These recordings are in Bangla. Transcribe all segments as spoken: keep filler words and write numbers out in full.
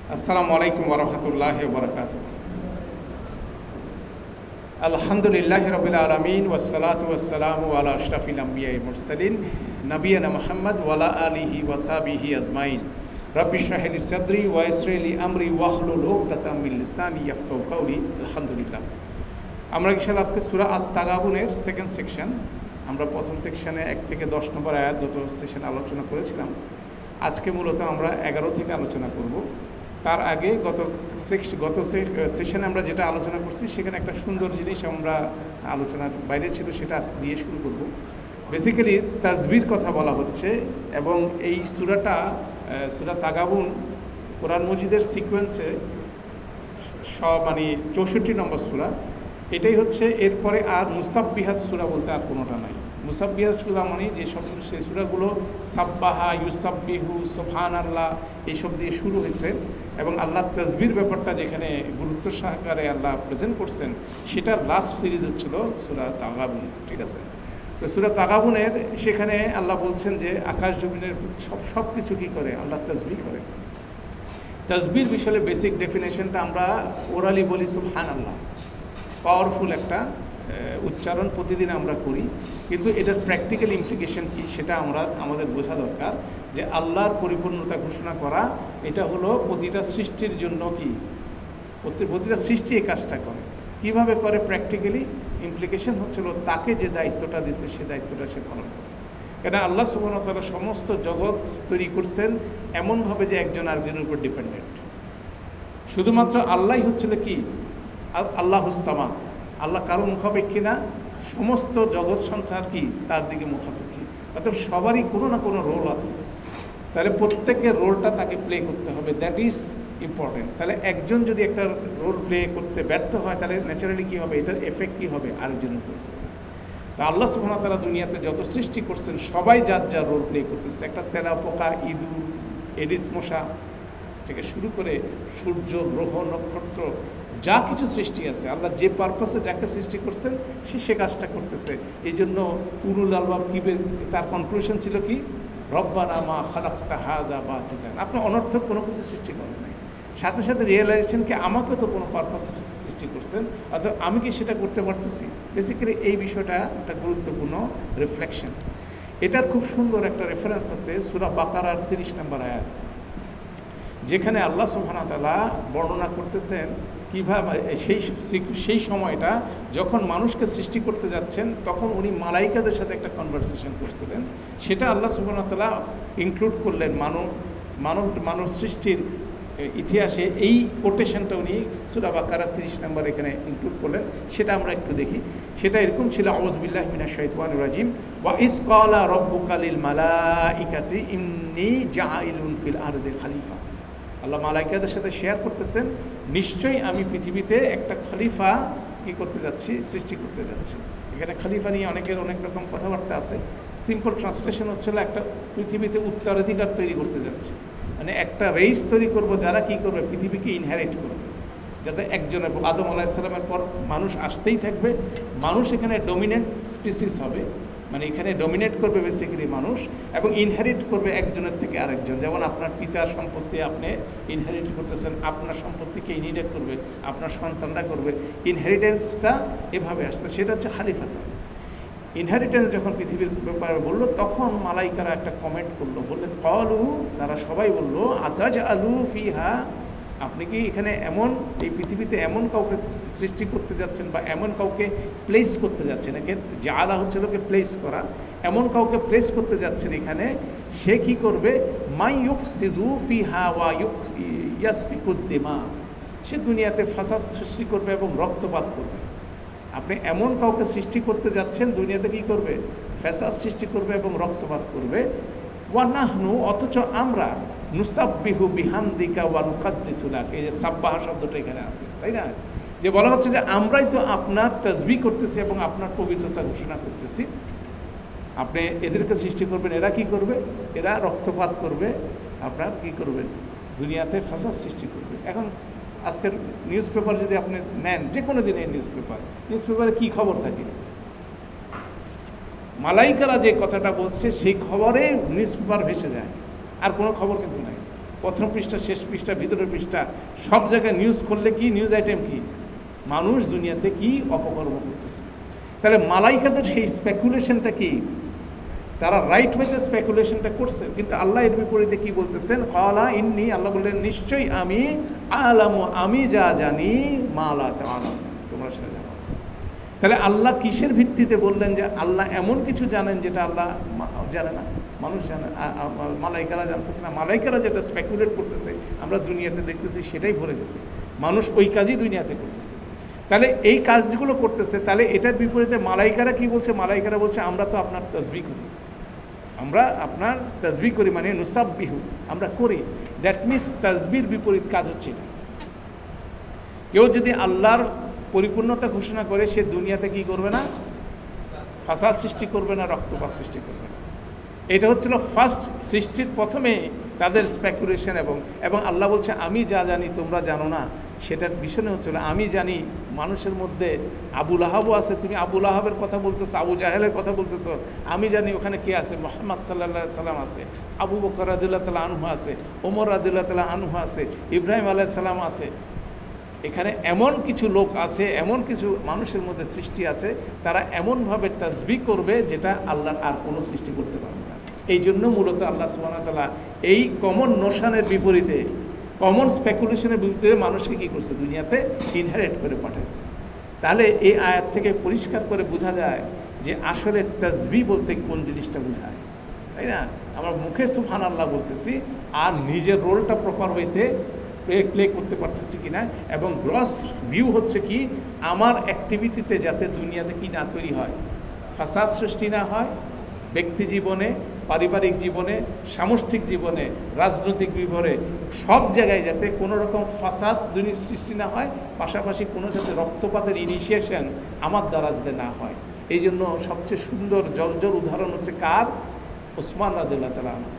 আসসালামু আলাইকুম ওয়া রাহমাতুল্লাহি ওয়া বারাকাতুহু। আলহামদুলিল্লাহি রাব্বিল আলামিন ওয়াস সালাতু ওয়াস সালামু আলা আশরাফিল আমবিয়াই মুরসালিন নবিয়িনা মুহাম্মদ ওয়া আলা আলিহি ওয়া সাহবিহি আজমাইন। রাব্বি ইশরাহ লি সাদরি ওয়া ইয়াসসির লি আমরি ওয়াহলুল উকদাতাম মিন লিসানি ইয়াফকাহু কাওলি। আলহামদুলিল্লাহ। আমরা ইনশাআল্লাহ আজকে সূরা আত-তাগাবুনের সেকেন্ড সেকশন, আমরা প্রথম সেকশনে এক থেকে দশ নম্বর আয়াত গত সেশনে আলোচনা করেছিলাম। আজকে মূলত আমরা এগারো থেকে আলোচনা করব। তার আগে গত গত সেশনে আমরা যেটা আলোচনা করছি সেখানে একটা সুন্দর জিনিস আমরা আলোচনার বাইরে ছিল, সেটা দিয়ে শুরু করব। বেসিক্যালি তাসবির কথা বলা হচ্ছে এবং এই সূরাটা সূরা তাগাবুন কোরআন মজিদের সিকোয়েন্সে সব মানে চৌষট্টি নম্বর সূরা। এটাই হচ্ছে, এরপরে আর মুসাব্বিহাত সূরা বলতে আর কোনোটা নাই। মুসাব্বিহাত সূরা মানে যে সব সেই সূরাগুলো সাব্বাহা, ইউসাব্বিহু, সুবহানাল্লাহ এইসব দিয়ে শুরু হয়েছে এবং আল্লাহ তাসবির ব্যাপারটা যেখানে গুরুত্ব সহকারে আল্লাহ প্রেজেন্ট করছেন সেটার লাস্ট সিরিজ হচ্ছিল সূরা তাগাবুন। ঠিক আছে, তো সূরা তাগাবুনের সেখানে আল্লাহ বলছেন যে আকাশ জমিনের সব সব কিছু কী করে আল্লাহ তাসবিহ করে। তাসবির বিষয়ে বেসিক ডেফিনেশনটা আমরা ওরালি বলি সুবহানাল্লাহ, পাওয়ারফুল একটা উচ্চারণ প্রতিদিন আমরা করি, কিন্তু এটার প্র্যাকটিক্যাল ইমপ্লিকেশন কী সেটা আমরা আমাদের বোঝা দরকার। যে আল্লাহর পরিপূর্ণতা ঘোষণা করা, এটা হলো প্রতিটা সৃষ্টির জন্য কি প্রতিটা সৃষ্টি এই কাজটা করে। কীভাবে করে প্র্যাকটিক্যালি ইমপ্লিকেশন হচ্ছিল তাকে যে দায়িত্বটা দিয়েছে সে দায়িত্বটা সে পালন করে। কেন আল্লাহ সুবহানাহু ওয়া তাআলা সমস্ত জগৎ তৈরি করছেন এমনভাবে যে একজন আরেকজনের উপর ডিপেন্ডেন্ট। শুধুমাত্র আল্লাহই হচ্ছিল কি আল্লাহুস সামাদ, আল্লাহ কারো মুখাপেক্ষী না, সমস্ত জগৎ সংখ্যার কি তার দিকে মুখাপেক্ষী। অর্থাৎ সবারই কোনো না কোনো রোল আছে, তাহলে প্রত্যেকের রোলটা তাকে প্লে করতে হবে, দ্যাট ইজ ইম্পর্টেন্ট। তাহলে একজন যদি একটা রোল প্লে করতে ব্যর্থ হয় তাহলে ন্যাচারালি কী হবে, এটার এফেক্ট কী হবে আরেকজনের উপর। তো আল্লাহ সুবহানাহু ওয়া তাআলা দুনিয়াতে যত সৃষ্টি করছেন সবাই যার যার রোল প্লে করতেছে। একটা তেলা পোকা, ইঁদুর, এডিস মশা থেকে শুরু করে সূর্য, গ্রহ, নক্ষত্র, যা কিছু সৃষ্টি আছে আল্লাহ যে পারপাসে যাকে সৃষ্টি করছেন সে সে কাজটা করতেছে। এই জন্য উলুল আলবাব কিবের তার কনক্লুশন ছিল কি, রব্বানা মা খালাকতা হাযা বাতিলান, আপনি অনর্থক কোনো কিছু সৃষ্টি করেন নাই। সাথে সাথে রিয়েলাইজেশন কি আমাকে তো কোনো পারপাসে সৃষ্টি করছেন, অর্থাৎ আমি কি সেটা করতে পারতেছি। বেসিক্যালি এই বিষয়টা একটা গুরুত্বপূর্ণ রিফ্লেকশন। এটার খুব সুন্দর একটা রেফারেন্স আছে সূরা বাকারার তিরিশ নম্বর আয়াত, যেখানে আল্লাহ সুবহানাহু ওয়া তাআলা বর্ণনা করতেছেন কীভাবে সেই সেই সময়টা যখন মানুষকে সৃষ্টি করতে যাচ্ছেন তখন উনি মালাইকাদের সাথে একটা কনভারসেশন করছিলেন। সেটা আল্লাহ সুবহানাহু ওয়া তাআলা ইনক্লুড করলেন মানব মানব মানব সৃষ্টির ইতিহাসে। এই কোটেশনটা উনি সূরা বাকারার তিরিশ নম্বর এখানে ইনক্লুড করলেন। সেটা আমরা একটু দেখি। সেটা এরকম ছিল, আউযু বিল্লাহি মিনাশ শাইতানির রাজিম, ওয়া ইয ক্বালা রাব্বুকা লিল মালাইকাতি ইন্নী জাঈলুন ফিল আরদি খলিফা। আল্লাহ মালাইকাদের সাথে শেয়ার করতেছেন, নিশ্চয়ই আমি পৃথিবীতে একটা খলিফা কী করতে যাচ্ছি, সৃষ্টি করতে যাচ্ছি। এখানে খলিফা নিয়ে অনেকের অনেক রকম কথাবার্তা আছে। সিম্পল ট্রান্সলেশন হচ্ছিল একটা পৃথিবীতে উত্তরাধিকার তৈরি করতে যাচ্ছি, মানে একটা রেস তৈরি করব যারা কি করবে পৃথিবীকে ইনহেরিট করবে, যাতে একজনের আদম আলাইহিস সালামের পর মানুষ আসতেই থাকবে। মানুষ এখানে ডমিনেন্ট স্পিসিস হবে, মানে এখানে ডমিনেট করবে বেসিক্যালি মানুষ, এবং ইনহেরিট করবে একজনের থেকে আরেকজন। যেমন আপনার পিতার সম্পত্তি আপনি ইনহেরিট করতেছেন, আপনার সম্পত্তিকে ইনহেরিট করবে আপনার সন্তানরা করবে। ইনহেরিটেন্সটা এভাবে আসছে, সেটা হচ্ছে খালিফাত। ইনহেরিটেন্স যখন পৃথিবীর ব্যাপারে বললো তখন মালাইকারা একটা কমেন্ট করলো, বললেন ক্বালু, তারা সবাই বললো আতাজআলু ফিহা, আপনি কি এখানে এমন এই পৃথিবীতে এমন কাউকে সৃষ্টি করতে যাচ্ছেন বা এমন কাউকে প্লেস করতে যাচ্ছেন, একে জাআলা হচ্ছে লোকে প্লেস করা, এমন কাউকে প্লেস করতে যাচ্ছেন এখানে, সে কি করবে, মাই ইউফসিদু ফিহা ওয়া ইয়াসফিকুদ দিমা, সে দুনিয়াতে ফাসাদ সৃষ্টি করবে এবং রক্তপাত করবে। আপনি এমন কাউকে সৃষ্টি করতে যাচ্ছেন দুনিয়াতে কি করবে, ফাসাদ সৃষ্টি করবে এবং রক্তপাত করবে। ওয়া নাহনু, অথচ আমরা নুসাব্বিহু বিহামদিকা ওয়া নুকাদ্দিসু লাক, এই যে সাব্বাহ শব্দটা এখানে আছে, তাই না, যে বলা হচ্ছে যে আমরাই তো আপনার তাসবিহ করতেছি এবং আপনার পবিত্রতা ঘোষণা করতেছি। আপনি এদেরকে সৃষ্টি করবেন, এরা কি করবে, এরা রক্তপাত করবে, আপনার কি করবেন, দুনিয়াতে ফাসাদ সৃষ্টি করবে। এখন আজকের নিউজ পেপার যদি আপনি নেন, যে কোনো দিনের নিউজ পেপার, নিউজ পেপারে কী খবর থাকে, মালাইকারা যে কথাটা বলছে সেই খবরে নিউজ পেপার ভেসে যায়, আর কোনো খবর কিন্তু নাই। প্রথম পৃষ্ঠা, শেষ পৃষ্ঠা, ভিতরের পৃষ্ঠা, সব জায়গায় নিউজ করলে কি নিউজ আইটেম কি, মানুষ দুনিয়াতে কি অপকর্ম করতেছে। তাহলে মালাইকাদের সেই স্পেকুলেশনটা কি, তারা রাইট ওয়েতে স্পেকুলেশনটা করছে, কিন্তু আল্লাহ এর বিপরীতে কি বলতেছেন, ক্বালা ইন্নী, আল্লাহ বললেন নিশ্চয়ই আমি, আলামু, আমি যা জানি, মা লা তা'লামুন, তোমরা সেটা জানো। তাহলে আল্লাহ কিসের ভিত্তিতে বললেন যে আল্লাহ এমন কিছু জানেন যেটা আল্লাহ জানে না, মানুষ জানে, মালাইকারা জানতেছে না। মালাইকারা যেটা স্পেকুলেট করতেছে আমরা দুনিয়াতে দেখতেছি সেটাই ভরে গেছে, মানুষ ওই কাজই দুনিয়াতে করতেছে। তাহলে এই কাজগুলো করতেছে, তাহলে এটার বিপরীতে মালাইকারা কি বলছে, মালাইকারা বলছে আমরা তো আপনার তাসবিহ করি, আমরা আপনার তাসবিহ করি, মানে নুসাব্বিহু, আমরা করি। দ্যাট মিনস তাসবিহর বিপরীত কাজ হচ্ছে এটা। কেউ যদি আল্লাহর পরিপূর্ণতা ঘোষণা করে, সে দুনিয়াতে কি করবে না, ফাসাদ সৃষ্টি করবে না, রক্তপাত সৃষ্টি করবে না। এটা হচ্ছিল ফার্স্ট সৃষ্টির প্রথমে তাদের স্পেকুলেশন। এবং এবং আল্লাহ বলছে আমি যা জানি তোমরা জানো না, সেটার বিষয় হচ্ছিল আমি জানি মানুষের মধ্যে আবুল আহাবও আছে, তুমি আবুল আহাবের কথা বলতেছো, আবু জাহেলের কথা বলতেছো, আমি জানি ওখানে কে আছে, মুহাম্মদ সাল্লাল্লাহু আলাইহি সাল্লাম আছে, আবু বকর রাদিয়াল্লাহু তাআলা আনহু আছে, ওমর রাদিয়াল্লাহু তাআলা আনহু আছে, ইব্রাহিম আলাইহিস সালাম আছে। এখানে এমন কিছু লোক আছে, এমন কিছু মানুষের মধ্যে সৃষ্টি আছে, তারা এমনভাবে তাসবিহ করবে যেটা আল্লাহর আর কোনো সৃষ্টি করতে পারবে না। এই জন্য মূলত আল্লাহ সুবহানাহু ওয়া তাআলা এই কমন নোশনের বিপরীতে, কমন স্পেকুলেশনের বিপরীতে মানুষকে কী করছে, দুনিয়াতে ইনহেরিট করে পাঠাইছে। তাহলে এই আয়াত থেকে পরিষ্কার করে বোঝা যায় যে আসলে তাসবিহ বলতে কোন জিনিসটা বোঝায়, তাই না? আমরা মুখে সুবহানাল্লাহ বলতেছি, আর নিজের রোলটা প্রপার হইতে প্লে প্লে করতে পারতেছি কিনা, এবং গ্রস ভিউ হচ্ছে কি আমার অ্যাক্টিভিটিতে যাতে দুনিয়াতে কি না তৈরি হয়, ফাসাদ সৃষ্টি না হয়, ব্যক্তি জীবনে, পারিবারিক জীবনে, সামষ্টিক জীবনে, রাজনৈতিক জীবনে, সব জায়গায় যাতে কোনো রকম ফাসাদ দুনিয়ার সৃষ্টি না হয়, পাশাপাশি কোনো যাতে রক্তপাতের ইনিশিয়েশন আমার দ্বারা যাতে না হয়। এই জন্য সবচেয়ে সুন্দর জলজল উদাহরণ হচ্ছে কার, ওসমান রাদিয়াল্লাহু তাআলা আনহু।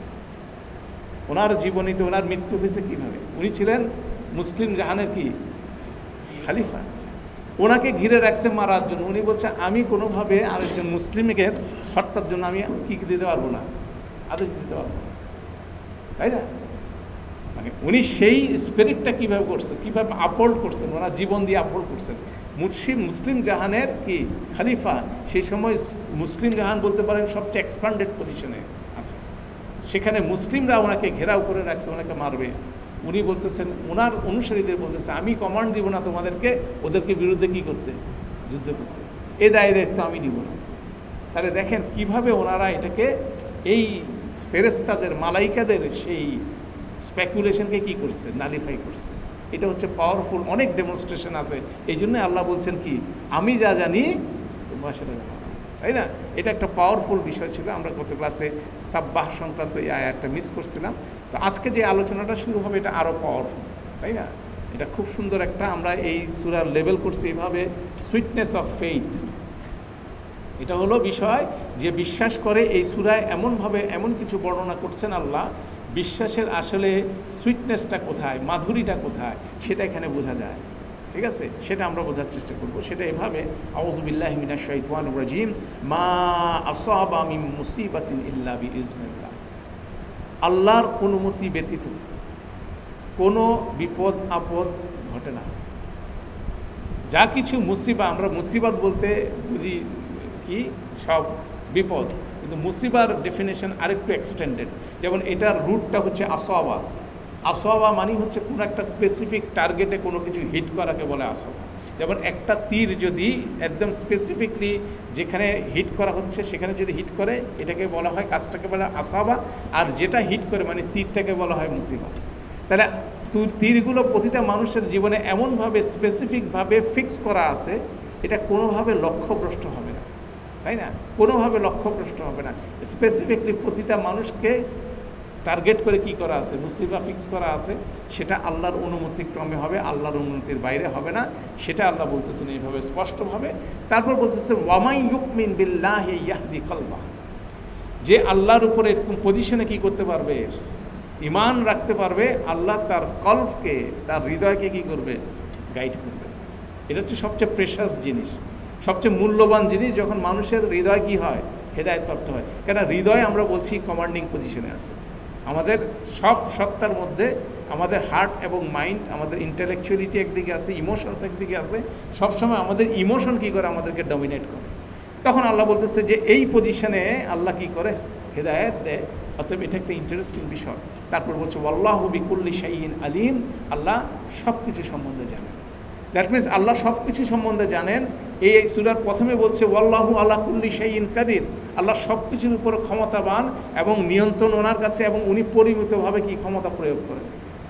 ওনার জীবনীতে ওনার মৃত্যু হয়েছে কীভাবে, উনি ছিলেন মুসলিম জাহানের কি খালিফা, ওনাকে ঘিরে রাখছে মারার জন্য। উনি বলছে আমি কোনোভাবে আরেকজন মুসলিমকে হত্যার জন্য আমি কি দিতে পারবো না, আদেশ দিতে পারবো না, তাই না? মানে উনি সেই স্পিরিটটা কীভাবে করছেন, কীভাবে আপহোল্ড করছেন, ওনার জীবন দিয়ে আপহোল্ড করছেন। মুসলিম মুসলিম জাহানের কি খালিফা, সেই সময় মুসলিম জাহান বলতে পারেন সবচেয়ে এক্সপান্ডেড পজিশনে আছে, সেখানে মুসলিমরা ওনাকে ঘেরাও করে রাখছে, ওনাকে মারবে। উনি বলতেছেন, ওনার অনুসারীদের বলতেছে আমি কমান্ড দিব না তোমাদেরকে, ওদেরকে বিরুদ্ধে কি করতে, যুদ্ধ করতে, এ দায় দায়িত্ব আমি দিব না। তাহলে দেখেন কিভাবে ওনারা এটাকে, এই ফেরেশতাদের, মালাইকাদের সেই স্পেকুলেশনকে কি করছে, নালিফাই করছে। এটা হচ্ছে পাওয়ারফুল, অনেক ডেমনস্ট্রেশন আছে। এই জন্য আল্লাহ বলছেন কি আমি যা জানি তোমরা সেটা জানো, তাই না? এটা একটা পাওয়ারফুল বিষয় ছিল। আমরা গত ক্লাসে সাব্বাহ সংক্রান্ত এই আয়াতটা মিস করছিলাম। তো আজকে যে আলোচনাটা শুরু হবে এটা আরও পাওয়ারফুল, তাই না? এটা খুব সুন্দর একটা, আমরা এই সূরার লেভেল করছি এইভাবে, সুইটনেস অফ ফেইথ। এটা হলো বিষয় যে বিশ্বাস করে, এই সূরায় এমনভাবে এমন কিছু বর্ণনা করছেন আল্লাহ, বিশ্বাসের আসলে সুইটনেসটা কোথায়, মাধুরীটা কোথায়, সেটা এখানে বোঝা যায়। ঠিক আছে, সেটা আমরা বোঝার চেষ্টা করব। সেটা এভাবে, আউযু বিল্লাহি মিনাশ শাইতানির রাজিম, মা আসাবা মিন মুসিবাতিন ইল্লা বিইজনিল্লাহ, আল্লাহর অনুমতি ব্যতীত কোনো বিপদ আপদ ঘটে না। যা কিছু মুসিবা, আমরা মুসিবত বলতে বুঝি কি সব বিপদ, কিন্তু মুসিবার ডেফিনেশন আরেকটু এক্সটেন্ডেড। যেমন এটার রুটটা হচ্ছে আসওয়াবা। আসওয়াবা মানে হচ্ছে কোনো একটা স্পেসিফিক টার্গেটে কোনো কিছু হিট করাকে বলে আসওয়াবা। যেমন একটা তীর যদি একদম স্পেসিফিকলি যেখানে হিট করা হচ্ছে সেখানে যদি হিট করে, এটাকে বলা হয়, কাজটাকে বলা আসওয়াবা। আর যেটা হিট করে মানে তীরটাকে বলা হয় মুসিবা। তাহলে তীরগুলো প্রতিটা মানুষের জীবনে এমনভাবে স্পেসিফিকভাবে ফিক্স করা আছে, এটা কোনোভাবে লক্ষ্যভ্রষ্ট হবে না, তাই না? কোনোভাবে লক্ষ্যভ্রষ্ট হবে না। স্পেসিফিকলি প্রতিটা মানুষকে টার্গেট করে কি করা আছে, মুসিবা ফিক্স করা আছে। সেটা আল্লাহর অনুমতি ক্রমে হবে, আল্লাহর অনুমতির বাইরে হবে না। সেটা আল্লাহ বলতেছেন এইভাবে স্পষ্টভাবে। তারপর বলতেছেন ওয়ামাই ইউমিন বিল্লাহি ইয়াহদি কলবাহ, যে আল্লাহর উপরে এরকম পজিশনে কি করতে পারবে, ঈমান রাখতে পারবে, আল্লাহ তার কলবকে, তার হৃদয়কে কি করবে, গাইড করবে। এটা হচ্ছে সবচেয়ে প্রেশাস জিনিস, সবচেয়ে মূল্যবান জিনিস, যখন মানুষের হৃদয় কি হয়, হেদায়েতপ্রাপ্ত হয়। কেন হৃদয় আমরা বলছি কমান্ডিং পজিশনে আছে। আমাদের সব সত্তার মধ্যে আমাদের হার্ট এবং মাইন্ড, আমাদের ইন্টেলেকচুয়ালিটি একদিকে আছে, ইমোশনস একদিকে আছে, সবসময় আমাদের ইমোশন কী করে আমাদেরকে ডমিনেট করে। তখন আল্লাহ বলতেছে যে এই পজিশনে আল্লাহ কি করে হেদায়েত দেয়, অতএব এটা একটা ইন্টারেস্টিং বিষয়। তারপর বলছে আল্লাহু বিকুল্লি শাইইন আলিম, আল্লাহ সব কিছু সম্বন্ধে জানেন। দ্যাট মিনস আল্লাহ সব কিছু সম্বন্ধে জানেন। এই সূরার প্রথমে বলছে ওয়াল্লাহু আলা কুল্লি শাইইন কাদির, আল্লাহ সব কিছুর উপর ক্ষমতাবান এবং নিয়ন্ত্রণ ওনার কাছে, এবং উনি পরিমিতভাবে কি ক্ষমতা প্রয়োগ করেন।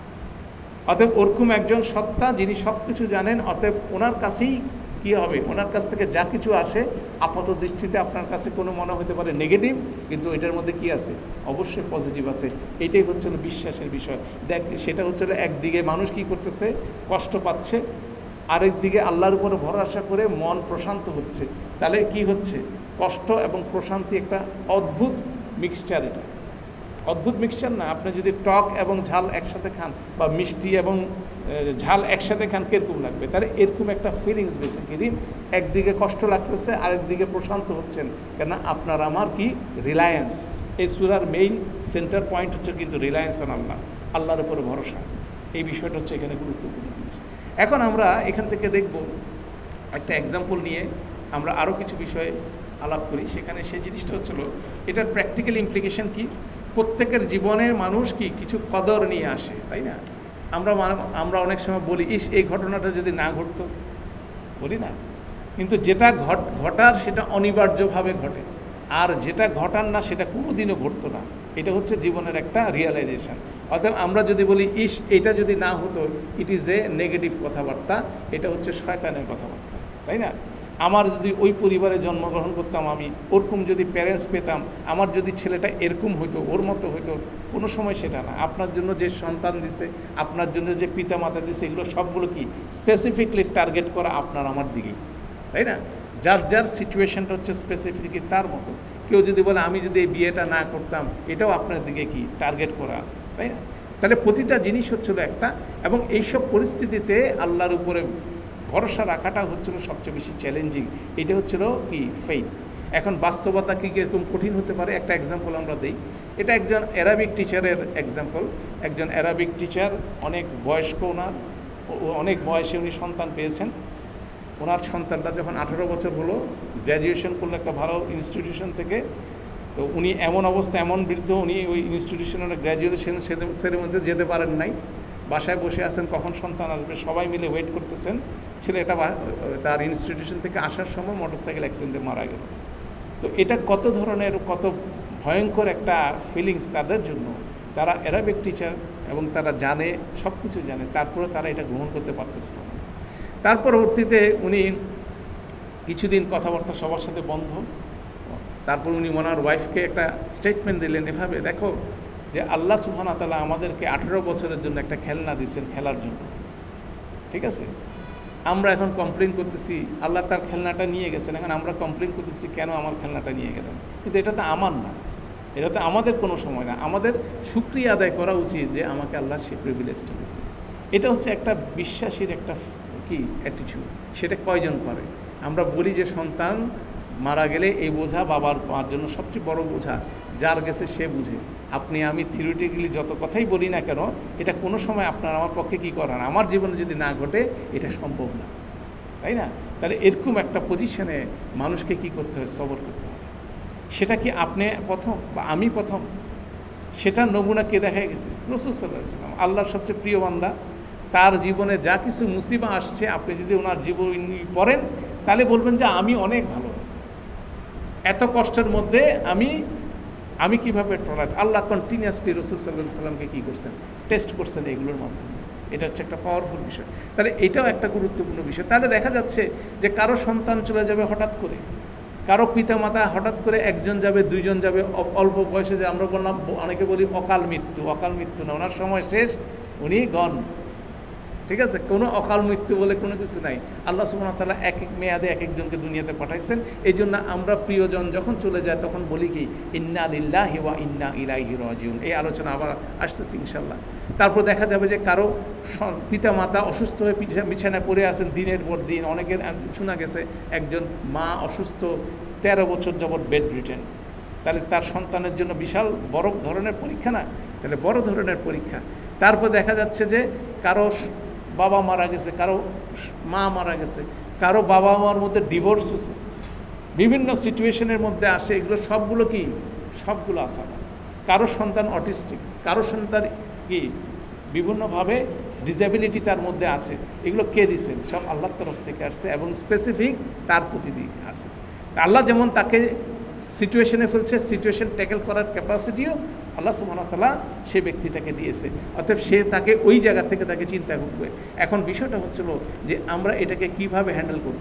অতএব ওরকম একজন সত্তা যিনি সব কিছু জানেন, অতএব ওনার কাছেই কী হবে, ওনার কাছ থেকে যা কিছু আসে আপাত দৃষ্টিতে আপনার কাছে কোনো মনে হতে পারে নেগেটিভ, কিন্তু এটার মধ্যে কি আছে, অবশ্যই পজিটিভ আছে। এটাই হচ্ছে বিশ্বাসের বিষয়। দেখ, সেটা হচ্ছে একদিকে মানুষ কি করতেছে, কষ্ট পাচ্ছে, আরেক দিকে আল্লাহর উপরে ভরসা করে মন প্রশান্ত হচ্ছে। তাহলে কি হচ্ছে, কষ্ট এবং প্রশান্তি একটা অদ্ভুত মিক্সচার। এটা অদ্ভুত মিক্সচার না? আপনি যদি টক এবং ঝাল একসাথে খান বা মিষ্টি এবং ঝাল একসাথে খান কীরকম লাগবে? তাহলে এরকম একটা ফিলিংস বেসিক্যালি, একদিকে কষ্ট লাগতেছে আরেকদিকে প্রশান্ত হচ্ছেন, কেন আপনার আমার কি রিলায়েন্স। এই সূরার মেইন সেন্টার পয়েন্ট হচ্ছে কিন্তু রিলায়েন্স অন আল্লাহ, আল্লাহর উপরে ভরসা। এই বিষয়টা হচ্ছে এখানে গুরুত্বপূর্ণ জিনিস। এখন আমরা এখান থেকে দেখব একটা এক্সাম্পল নিয়ে আমরা আরও কিছু বিষয়ে আলাপ করি। সেখানে সেই জিনিসটা হচ্ছিল এটার প্র্যাকটিক্যাল ইমপ্লিকেশন কি। প্রত্যেকের জীবনে মানুষ কি কিছু কদর নিয়ে আসে, তাই না? আমরা আমরা অনেক সময় বলি, ইস এই ঘটনাটা যদি না ঘটতো, বলি না? কিন্তু যেটা ঘট ঘটার সেটা অনিবার্যভাবে ঘটে, আর যেটা ঘটার না সেটা কোনোদিনও ঘটতো না। এটা হচ্ছে জীবনের একটা রিয়েলাইজেশন। অর্থাৎ আমরা যদি বলি ইস এটা যদি না হতো, ইট ইজ এ নেগেটিভ কথাবার্তা, এটা হচ্ছে শয়তানের কথাবার্তা, তাই না? আমার যদি ওই পরিবারে জন্মগ্রহণ করতাম, আমি ওরকম যদি প্যারেন্টস পেতাম, আমার যদি ছেলেটা এরকম হইতো, ওর মতো হইতো, কোনো সময় সেটা না। আপনার জন্য যে সন্তান দিছে, আপনার জন্য যে পিতা মাতা দিছে, এগুলো সবগুলো কি স্পেসিফিকলি টার্গেট করা আপনার আমার দিকেই, তাই না? যার যার সিচুয়েশনটা হচ্ছে স্পেসিফিকলি তার মতো। কেউ যদি বলে আমি যদি এই বিয়েটা না করতাম, এটাও আপনার দিকে কি টার্গেট করা আছে, তাই না? তাহলে প্রতিটা জিনিস হচ্ছিল একটা, এবং এইসব পরিস্থিতিতে আল্লাহর উপরে ভরসা রাখাটা হচ্ছিল সবচেয়ে বেশি চ্যালেঞ্জিং। এটা হচ্ছিল কি ফেইথ। এখন বাস্তবতা কি এরকম কঠিন হতে পারে? একটা এক্সাম্পল আমরা দিই। এটা একজন অ্যারাবিক টিচারের এক্সাম্পল। একজন অ্যারাবিক টিচার, অনেক বয়স্ক, ওনার অনেক বয়সে উনি সন্তান পেয়েছেন। ওনার সন্তানটা যখন আঠেরো বছর হলো, গ্র্যাজুয়েশন করলো একটা ভালো ইনস্টিটিউশন থেকে, তো উনি এমন অবস্থা, এমন বৃদ্ধ, উনি ওই ইনস্টিটিউশনের গ্র্যাজুয়েশন সেরেমনিতে যেতে পারেন নাই, বাসায় বসে আছেন কখন সন্তান আসবে, সবাই মিলে ওয়েট করতেছেন। ছেলেটা তার ইনস্টিটিউশন থেকে আসার সময় মোটরসাইকেল অ্যাক্সিডেন্টে মারা গেল। তো এটা কত ধরনের, কত ভয়ঙ্কর একটা ফিলিংস তাদের জন্য। তারা অ্যারাবিক টিচার এবং তারা জানে, সব কিছু জানে, তারপরে তারা এটা গ্রহণ করতে পারতেছিল না। তার পরবর্তীতে উনি কিছুদিন কথাবার্তা সবার সাথে বন্ধ। তারপর উনি ওনার ওয়াইফকে একটা স্টেটমেন্ট দিলেন এভাবে, দেখো যে আল্লাহ সুবহানাহু ওয়া তাআলা আমাদেরকে আঠেরো বছরের জন্য একটা খেলনা দিয়েছেন খেলার জন্য, ঠিক আছে? আমরা এখন কমপ্লেন করতেছি আল্লাহ তার খেলনাটা নিয়ে গেছেন, এখন আমরা কমপ্লেন করতেছি কেন আমার খেলনাটা নিয়ে গেলেন। কিন্তু এটা তো আমার না, এটা তো আমাদের কোনো সময় না। আমাদের শুকরিয়া আদায় করা উচিত যে আমাকে আল্লাহ সে প্রিভিলেজটা দিয়েছে। এটা হচ্ছে একটা বিশ্বাসীর একটা কি অ্যাটিটিউড। সেটা কয়জন করে? আমরা বলি যে সন্তান মারা গেলে এই বোঝা বাবার মার জন্য সবচেয়ে বড় বোঝা, যার গেছে সে বুঝে। আপনি আমি থিওরিটিক্যালি যত কথাই বলি না কেন, এটা কোনো সময় আপনার আমার পক্ষে কী করার, আমার জীবনে যদি না ঘটে এটা সম্ভব না, তাই না? তাহলে এরকম একটা পজিশনে মানুষকে কি করতে হয়, সবর করতে হয়। সেটা কি আপনি প্রথম বা আমি প্রথম? সেটার নমুনা কে দেখা গেছে? রাসূল সাল্লাল্লাহু আলাইহি ওয়াসাল্লাম, আল্লাহর সবচেয়ে প্রিয় বান্দা। তার জীবনে যা কিছু মুসিবা আসছে, আপনি যদি ওনার জীবনী পড়েন তাহলে বলবেন যে আমি অনেক ভালো আছি, এত কষ্টের মধ্যে আমি আমি কীভাবে টলারেট। আল্লাহ কন্টিনিউয়াসলি রাসূল সাল্লাল্লাহু আলাইহি ওয়াসাল্লামকে কী করছেন, টেস্ট করছেন এগুলোর মাধ্যমে। এটা হচ্ছে একটা পাওয়ারফুল বিষয়। তাহলে এটাও একটা গুরুত্বপূর্ণ বিষয়। তাহলে দেখা যাচ্ছে যে কারো সন্তান চলে যাবে হঠাৎ করে, কারো পিতামাতা হঠাৎ করে, একজন যাবে, দুইজন যাবে, অল্প বয়সে, যে আমরা বললাম, অনেকে বলি অকাল মৃত্যু। অকাল মৃত্যু না, ওনার সময় শেষ, উনি গন, ঠিক আছে? কোনো অকাল মৃত্যু বলে কোনো কিছু নাই। আল্লাহ সুবহানাহু ওয়া তাআলা এক এক মেয়াদে এক একজনকে দুনিয়াতে পাঠাইছেন। এই জন্য আমরা প্রিয়জন যখন চলে যায় তখন বলি কি, ইন্না লিল্লাহি ওয়া ইন্না ইলাইহি রাজিউন। এই আলোচনা আবার আসতেছে ইনশাল্লাহ। তারপর দেখা যাবে যে কারো পিতা মাতা অসুস্থ হয়ে বিছানায় পড়ে আছেন দিনের পর দিন। অনেকের শোনা গেছে একজন মা অসুস্থ, তেরো বছর যাবৎ বেড রিটেন। তাহলে তার সন্তানের জন্য বিশাল বড় ধরনের পরীক্ষা না? তাহলে বড় ধরনের পরীক্ষা। তারপর দেখা যাচ্ছে যে কারো বাবা মারা গেছে, কারো মা মারা গেছে, কারো বাবা মার মধ্যে ডিভোর্স হয়েছে, বিভিন্ন সিচুয়েশনের মধ্যে আসে। এগুলো সবগুলো কি? সবগুলো আসাবা। কারো সন্তান অটিস্টিক, কারো সন্তান কি বিভিন্নভাবে ডিসেবিলিটি তার মধ্যে আছে। এগুলো কে দিচ্ছেন? সব আল্লাহর তরফ থেকে আসছে এবং স্পেসিফিক তার প্রতি আছে। আল্লাহ যেমন তাকে সিচুয়েশনে ফেলছে, সিচুয়েশন ট্যাকেল করার ক্যাপাসিটিও আল্লাহ সুবহানাহু ওয়া তাআলা সেই ব্যক্তিটাকে দিয়েছে। অতএব সে তাকে ওই জায়গা থেকে তাকে চিন্তা করবে। এখন বিষয়টা হচ্ছিল যে আমরা এটাকে কিভাবে হ্যান্ডেল করব।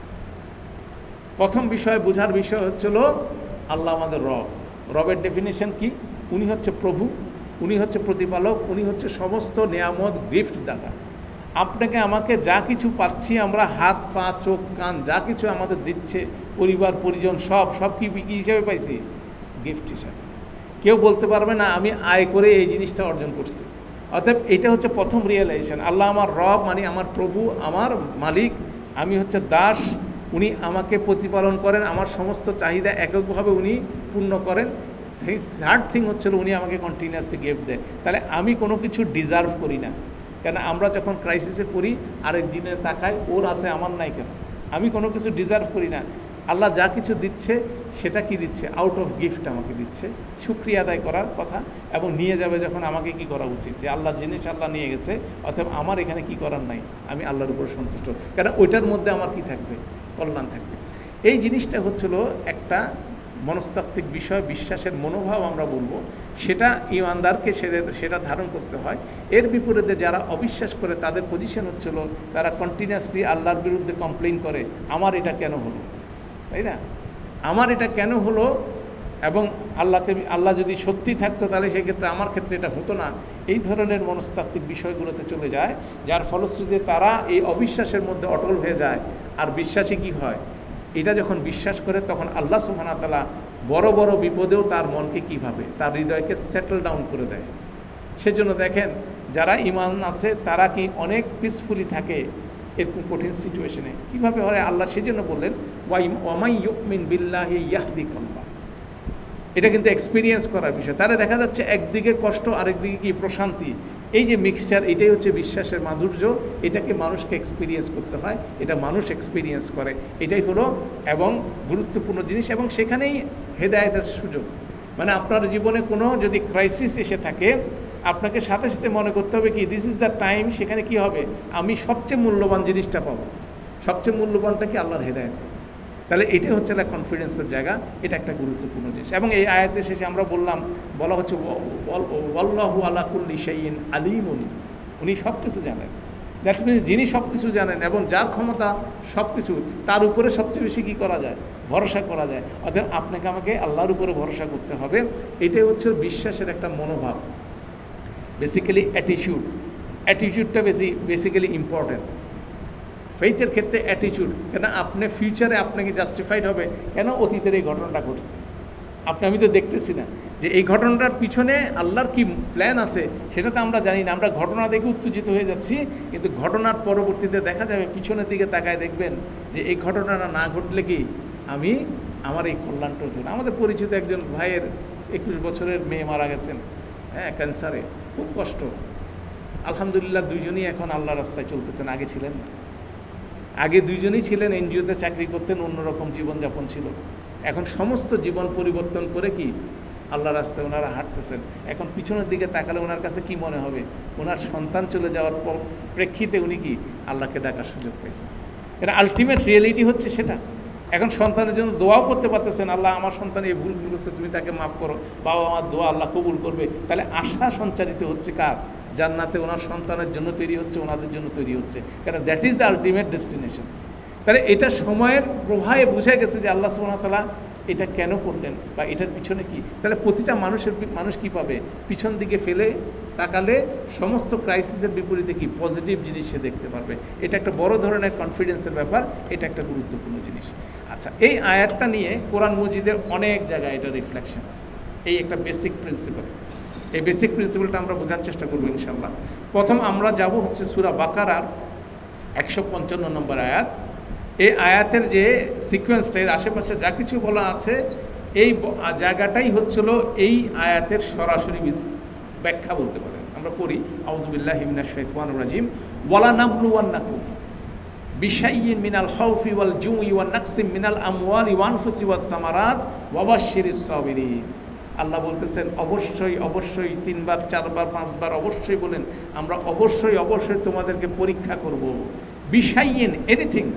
প্রথম বিষয় বোঝার বিষয় হচ্ছিল আল্লাহ আমাদের রব। রবের ডেফিনেশন কি? উনি হচ্ছে প্রভু, উনি হচ্ছে প্রতিপালক, উনি হচ্ছে সমস্ত নেয়ামত গিফট দাতা। আপনাকে আমাকে যা কিছু পাচ্ছি আমরা, হাত পা চোখ কান যা কিছু আমাদের দিচ্ছে, পরিবার পরিজন সব সব কি কী হিসাবে পাইছি? গিফট হিসাবে। কেউ বলতে পারবে না আমি আয় করে এই জিনিসটা অর্জন করছি। অতএব এটা হচ্ছে প্রথম রিয়েলাইজেশন। আল্লাহ আমার রব, মানে আমার প্রভু, আমার মালিক, আমি হচ্ছে দাস, উনি আমাকে প্রতিপালন করেন, আমার সমস্ত চাহিদা এককভাবে উনি পূর্ণ করেন। থার্ড থিং হচ্ছিল উনি আমাকে কন্টিনিউয়াসলি গিফট দেয়। তাহলে আমি কোনো কিছু ডিজার্ভ করি না। কেন আমরা যখন ক্রাইসিসে পড়ি আরেক দিনে তাকাই, ওর আছে আমার নাই কেন? আমি কোনো কিছু ডিজার্ভ করি না। আল্লাহ যা কিছু দিচ্ছে সেটা কি দিচ্ছে? আউট অফ গিফট আমাকে দিচ্ছে। শুকরিয়া আদায় করার কথা, এবং নিয়ে যাবে যখন আমাকে কি করা উচিত? যে আল্লাহর জিনিস আল্লাহ নিয়ে গেছে, অতএব আমার এখানে কি করার নাই, আমি আল্লাহর উপর সন্তুষ্ট। কেন ওইটার মধ্যে আমার কি থাকবে? কল্যাণ থাকবে। এই জিনিসটা হচ্ছিল একটা মনস্তাত্ত্বিক বিষয়, বিশ্বাসের মনোভাব আমরা বলবো। সেটা ইমানদারকে সেটা ধারণ করতে হয়। এর বিপরীতে যারা অবিশ্বাস করে তাদের পজিশন হচ্ছিল তারা কন্টিনিউয়াসলি আল্লাহর বিরুদ্ধে কমপ্লেইন করে, আমার এটা কেন হলো, তাই না? আমার এটা কেন হলো, এবং আল্লাহকে আল্লাহ যদি সত্যি থাকতো তাহলে সেক্ষেত্রে আমার ক্ষেত্রে এটা হতো না। এই ধরনের মনস্তাত্ত্বিক বিষয়গুলোতে চলে যায়, যার ফলশ্রুতিতে তারা এই অবিশ্বাসের মধ্যে অটল হয়ে যায়। আর বিশ্বাসী কি হয়? এটা যখন বিশ্বাস করে তখন আল্লাহ সুবহানাহু ওয়া তাআলা বড় বড় বিপদেও তার মনকে কীভাবে, তার হৃদয়কে সেটেল ডাউন করে দেয়। সেজন্য দেখেন যারা ঈমান আছে তারা কি অনেক পিসফুলি থাকে এরকম কঠিন সিচুয়েশনে। কীভাবে হয়? আল্লাহ সেজন্য বললেন ওয়ামাই ইউমিন বিল্লাহি ইয়াহদি কলবা। এটা কিন্তু এক্সপিরিয়েন্স করার বিষয়। তারা দেখা যাচ্ছে একদিকে কষ্ট, আরেকদিকে কি প্রশান্তি। এই যে মিক্সচার, এটাই হচ্ছে বিশ্বাসের মাধুর্য। এটাকে মানুষকে এক্সপিরিয়েন্স করতে হয়, এটা মানুষ এক্সপিরিয়েন্স করে। এটাই হলো এবং গুরুত্বপূর্ণ জিনিস, এবং সেখানেই হেদায়েতের সুযোগ। মানে আপনার জীবনে কোনো যদি ক্রাইসিস এসে থাকে, আপনাকে সাথে সাথে মনে করতে হবে কি দিস ইজ দ্য টাইম। সেখানে কি হবে? আমি সবচেয়ে মূল্যবান জিনিসটা পাবো। সবচেয়ে মূল্যবানটা কি? আল্লাহর হেদায়েত। তাহলে এটা হচ্ছে না কনফিডেন্সের জায়গা। এটা একটা গুরুত্বপূর্ণ জিনিস। এবং এই আয়াতের শেষে আমরা বললাম, বলা হচ্ছে ওয়াল্লাহু আলা কুল্লি শাইইন আলিমুন। উনি সব কিছু জানেন। দ্যাট মিনস যিনি সব কিছু জানেন এবং যার ক্ষমতা সব কিছু, তার উপরে সবচেয়ে বেশি কী করা যায়? ভরসা করা যায়। অর্থাৎ আপনাকে আমাকে আল্লাহর উপরে ভরসা করতে হবে। এটাই হচ্ছে বিশ্বাসের একটা মনোভাব, বেসিক্যালি অ্যাটিটিউড। অ্যাটিটিউডটা বেশি বেসিক্যালি ইম্পর্ট্যান্ট ফেইথের ক্ষেত্রে। অ্যাটিটিউড কেন? আপনি ফিউচারে আপনাকে জাস্টিফাইড হবে কেন অতীতের এই ঘটনাটা ঘটছে। আপনি আমি তো দেখতেছি না যে এই ঘটনাটার পিছনে আল্লাহর কি প্ল্যান আছে, সেটা তো আমরা জানি না। আমরা ঘটনা দেখে উত্তেজিত হয়ে যাচ্ছি, কিন্তু ঘটনার পরবর্তীতে দেখা যাবে পিছনের দিকে তাকায় দেখবেন যে এই ঘটনাটা না ঘটলে কি আমি আমার এই কল্যাণটার জন্য। আমাদের পরিচিত একজন ভাইয়ের একুশ বছরের মেয়ে মারা গেছেন, হ্যাঁ, ক্যান্সারে। খুব কষ্ট। আলহামদুলিল্লাহ দুইজনই এখন আল্লাহ রাস্তায় চলতেছেন, আগে ছিলেন না। আগে দুইজনই ছিলেন এনজিওতে চাকরি করতেন, অন্যরকম জীবনযাপন ছিল। এখন সমস্ত জীবন পরিবর্তন করে কি আল্লাহ রাস্তায় ওনারা হাঁটতেছেন। এখন পিছনের দিকে তাকালে ওনার কাছে কি মনে হবে? ওনার সন্তান চলে যাওয়ার পর প্রেক্ষিতে উনি কি আল্লাহকে ডাকার সুযোগ পেয়েছেন। এটা আলটিমেট রিয়েলিটি হচ্ছে সেটা। এখন সন্তানের জন্য দোয়াও করতে পারতেছেন, আল্লাহ আমার সন্তান এই ভুল করেছে, তুমি তাকে মাফ করো, বাবা আমার দোয়া আল্লাহ কবুল করবে। তাহলে আশা সঞ্চারিত হচ্ছে কার? জান্নাতে ওনার সন্তানের জন্য তৈরি হচ্ছে, ওনাদের জন্য তৈরি হচ্ছে। কারণ that is the ultimate destination. তাহলে এটা সময়ের প্রভাবে বুঝে গেছে যে আল্লাহ সুবহানাহু ওয়া তাআলা এটা কেন করলেন বা এটার পিছনে কি। তাহলে প্রতিটা মানুষের মানুষ কি পাবে? পিছন দিকে ফেলে তাকালে সমস্ত ক্রাইসিসের বিপরীতে কি পজিটিভ জিনিস সে দেখতে পারবে। এটা একটা বড় ধরনের কনফিডেন্সের ব্যাপার, এটা একটা গুরুত্বপূর্ণ জিনিস। আচ্ছা, এই আয়াতটা নিয়ে কোরআন মজিদের অনেক জায়গায় এটা রিফ্লেকশন আছে। এই একটা বেসিক প্রিন্সিপাল। এই বেসিক প্রিন্সিপালটা আমরা বোঝার চেষ্টা করবো ইনশাআল্লাহ। প্রথম আমরা যাব হচ্ছে সূরা বাকারার একশো পঞ্চান্ন নম্বর আয়াত। এই আয়াতের যে সিকোয়েন্সটা, এর আশেপাশে যা কিছু বলা আছে, এই জায়গাটাই হচ্ছিল এই আয়াতের সরাসরি ব্যাখ্যা বলতে পারেন। আমরা পড়ি আউযু বিল্লাহি মিনাশ শাইতানির রাজিম ওয়ালা নাবলুওয়ান্নাকুম বিশাইয়্যিন মিনাল খাউফি ওয়াল জুই ওয়ান নাকসিম মিনাল আমওয়ালি ওয়াল আনফুসি ওয়াস সামারাত ওয়া বাশশিরিস সাবিরিন। আল্লাহ বলতেছেন অবশ্যই অবশ্যই তিনবার চারবার পাঁচবার অবশ্যই বলেন আমরা অবশ্যই অবশ্যই তোমাদেরকে পরীক্ষা করব। বিশাইয়্যিন এনিথিং,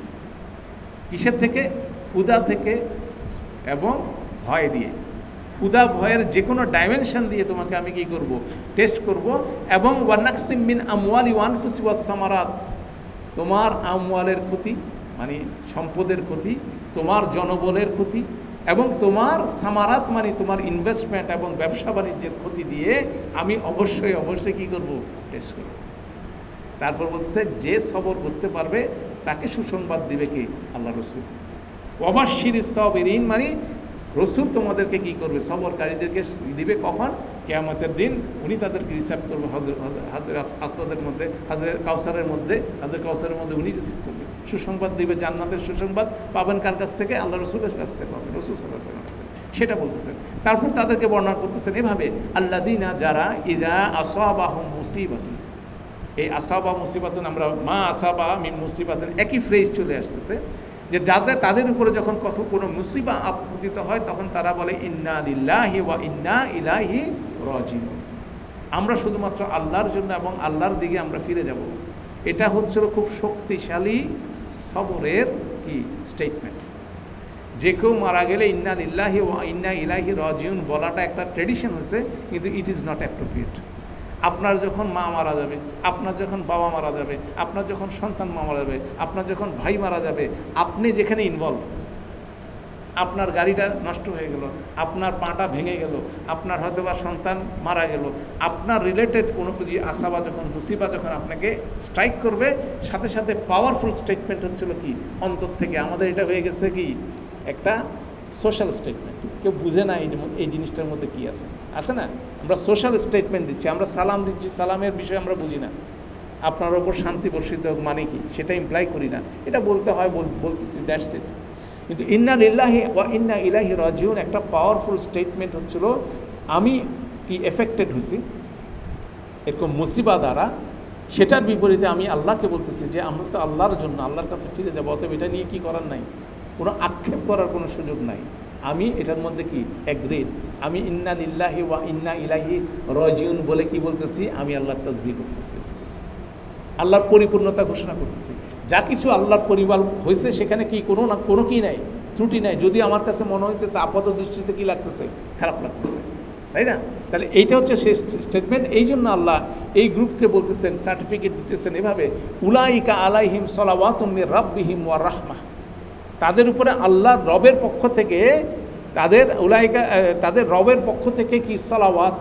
কিসের থেকে? ক্ষুধা থেকে এবং ভয় দিয়ে। ক্ষুধা ভয়ের যে কোনো ডাইমেনশন দিয়ে তোমাকে আমি কি করব? টেস্ট করব। এবং ওয়ান নাকসিম মিন আমওয়ালি ওয়া আনফুসি ওয়াস সামারাত, তোমার আমওয়ালের ক্ষতি মানে সম্পদের ক্ষতি, তোমার জনবলের ক্ষতি এবং তোমার সামারাত মানে তোমার ইনভেস্টমেন্ট এবং ব্যবসা বাণিজ্যের ক্ষতি দিয়ে আমি অবশ্যই অবশ্যই কী করব? টেস্ট করব। তারপর বলছে যে সবর করতে পারবে তাকে সুসংবাদ দিবে কি? আল্লাহ রসুল। ওয়াবাশশিরিস সাবিরিন মানে রসুল তোমাদেরকে কি করবে? সবরকারীদেরকে দিবে। কখন? কিয়ামতের দিন উনি তাদেরকে রিসিভ করবে। হজর হাজর আসওয়াদের মধ্যে, হাজরে কাউসারের মধ্যে, হাজরে কাউসারের মধ্যে উনি রিসিভ করবে, সুসংবাদ দিবে। জান্নাতের সুসংবাদ পাবেন কার কাছ থেকে? আল্লাহ রসুলের কাছ থেকে পাবেন, রসুল সাল্লাল্লাহু আলাইহি ওয়াসাল্লাম সেটা বলতেছেন। তারপর তাদেরকে বর্ণনা করতেছেন এভাবে আল্লাযীনা যারা ইযা আসাবাহুম মুসিবাতুন, এই আসাবা মুসিবাতুন আমরা মা আসাবা মিন মুসিবাতুন একই ফ্রেজ চলে আসতেছে যে যাদের তাদের উপরে যখন কত কোনো মুসিবা আপতিত হয় তখন তারা বলে ইন্না লিল্লাহি ওয়া ইন্না ইলাইহি রাজিউন, আমরা শুধুমাত্র আল্লাহর জন্য এবং আল্লাহর দিকে আমরা ফিরে যাব। এটা হচ্ছিল খুব শক্তিশালী সবরের কি স্টেটমেন্ট। যে কেউ মারা গেলে ইন্না লিল্লাহি ওয়া ইন্না ইলাইহি রাজিউন বলাটা একটা ট্রেডিশন হয়েছে, কিন্তু ইট ইজ নট অ্যাপ্রোপ্রিয়েট। আপনার যখন মা মারা যাবে, আপনার যখন বাবা মারা যাবে, আপনার যখন সন্তান মা মারা যাবে, আপনার যখন ভাই মারা যাবে, আপনি যেখানে ইনভলভ, আপনার গাড়িটা নষ্ট হয়ে গেল, আপনার পাটা ভেঙে গেল, আপনার হয়তো বা সন্তান মারা গেল, আপনার রিলেটেড কোনো কিছু আসাবা যখন মুসিবা যখন আপনাকে স্ট্রাইক করবে, সাথে সাথে পাওয়ারফুল স্টেটমেন্ট হচ্ছিল কি অন্তর থেকে। আমাদের এটা হয়ে গেছে কি একটা সোশ্যাল স্টেটমেন্ট। কেউ বুঝে না এই এই জিনিসটার মধ্যে কী আছে আছে না? আমরা সোশ্যাল স্টেটমেন্ট দিচ্ছি, আমরা সালাম দিচ্ছি, সালামের বিষয়ে আমরা বুঝি না। আপনার ওপর শান্তি বর্ষিত হোক মানে কি সেটা ইমপ্লাই করি না, এটা বলতে হয় বলতেছি, দ্যাটস ইট। কিন্তু ইন্না লিল্লাহি ওয়া ইন্না ইলাইহি রাজিউন একটা পাওয়ারফুল স্টেটমেন্ট হচ্ছিল আমি কি এফেক্টেড হয়েছি এরকম মুসিবা দ্বারা, সেটার বিপরীতে আমি আল্লাহকে বলতেছি যে আমরা তো আল্লাহর জন্য আল্লাহর কাছে ফিরে যাবো, অতএব এটা নিয়ে কী করার নাই, কোনো আক্ষেপ করার কোনো সুযোগ নাই। আমি এটার মধ্যে কি এগ্রিড, আমি ইন্না লিল্লাহি ওয়া ইন্না ইলাইহি রাজিউন বলে কি বলতেছি? আমি আল্লাহর তাসবিহ করতেছি, আল্লাহর পরিপূর্ণতা ঘোষণা করতেছি। যা কিছু আল্লাহর পরিবার হয়েছে সেখানে কি কোনো না কোনো কি নাই, ত্রুটি নাই। যদি আমার কাছে মনে হইতেছে আপাত দৃষ্টিতে কি লাগতেছে, খারাপ লাগতেছে, তাই না? তাহলে এইটা হচ্ছে সেই স্টেটমেন্ট। এই জন্য আল্লাহ এই গ্রুপকে বলতেছেন, সার্টিফিকেট দিতেছেন এভাবে উলাইকা আলাইহিম সালাওয়াতুম মির রাব্বিহিম ওয়া রাহমাহ, তাদের উপরে আল্লাহর রবের পক্ষ থেকে তাদের উলাইকা তাদের রবের পক্ষ থেকে কি সালাওয়াত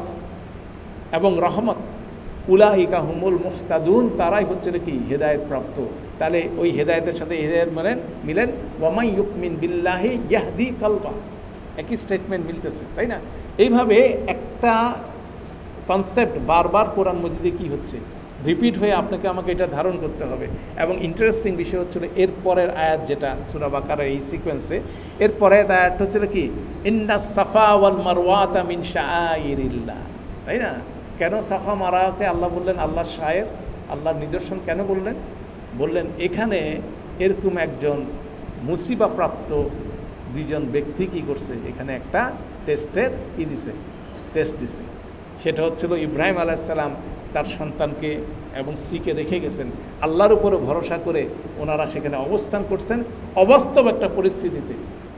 এবং রহমত। উলাইকা হুমুল মুহতাদুন, তারাই হচ্ছে কি হেদায়েত প্রাপ্ত। তাহলে ওই হেদায়েতের সাথে হেদায়েত মিলেন মিলেন ওয়ামাই ইউমিন বিল্লাহি ইয়াহদি কালবা, একই স্টেটমেন্ট মিলতেছে, তাই না? এইভাবে একটা কনসেপ্ট বারবার কোরআন মজিদে কি হচ্ছে রিপিট হয়ে আপনাকে আমাকে এটা ধারণ করতে হবে। এবং ইন্টারেস্টিং বিষয় হচ্ছিল এর পরের আয়াত যেটা সূরা বাকারার এই সিকোয়েন্সে, এর পরের আয়াতটা হচ্ছিল কি ইন্নাস সাফা ওয়াল মারওয়াতা মিন শাআইরিল্লাহ, তাই না? কেন সাফা মারওয়াকে আল্লাহ বললেন আল্লাহর শায়ের, আল্লাহর নিদর্শন কেন বললেন? বললেন এখানে এরকম একজন মুসিবাপ্রাপ্ত দুইজন ব্যক্তি কি করছে, এখানে একটা টেস্টের ই দিছে, টেস্ট দিছে। সেটা হচ্ছিল ইব্রাহিম আলাইহিস সালাম তার সন্তানকে এবং স্ত্রীকে রেখে গেছেন, আল্লাহর উপরে ভরসা করে ওনারা সেখানে অবস্থান করছেন অবাস্তব একটা পরিস্থিতিতে।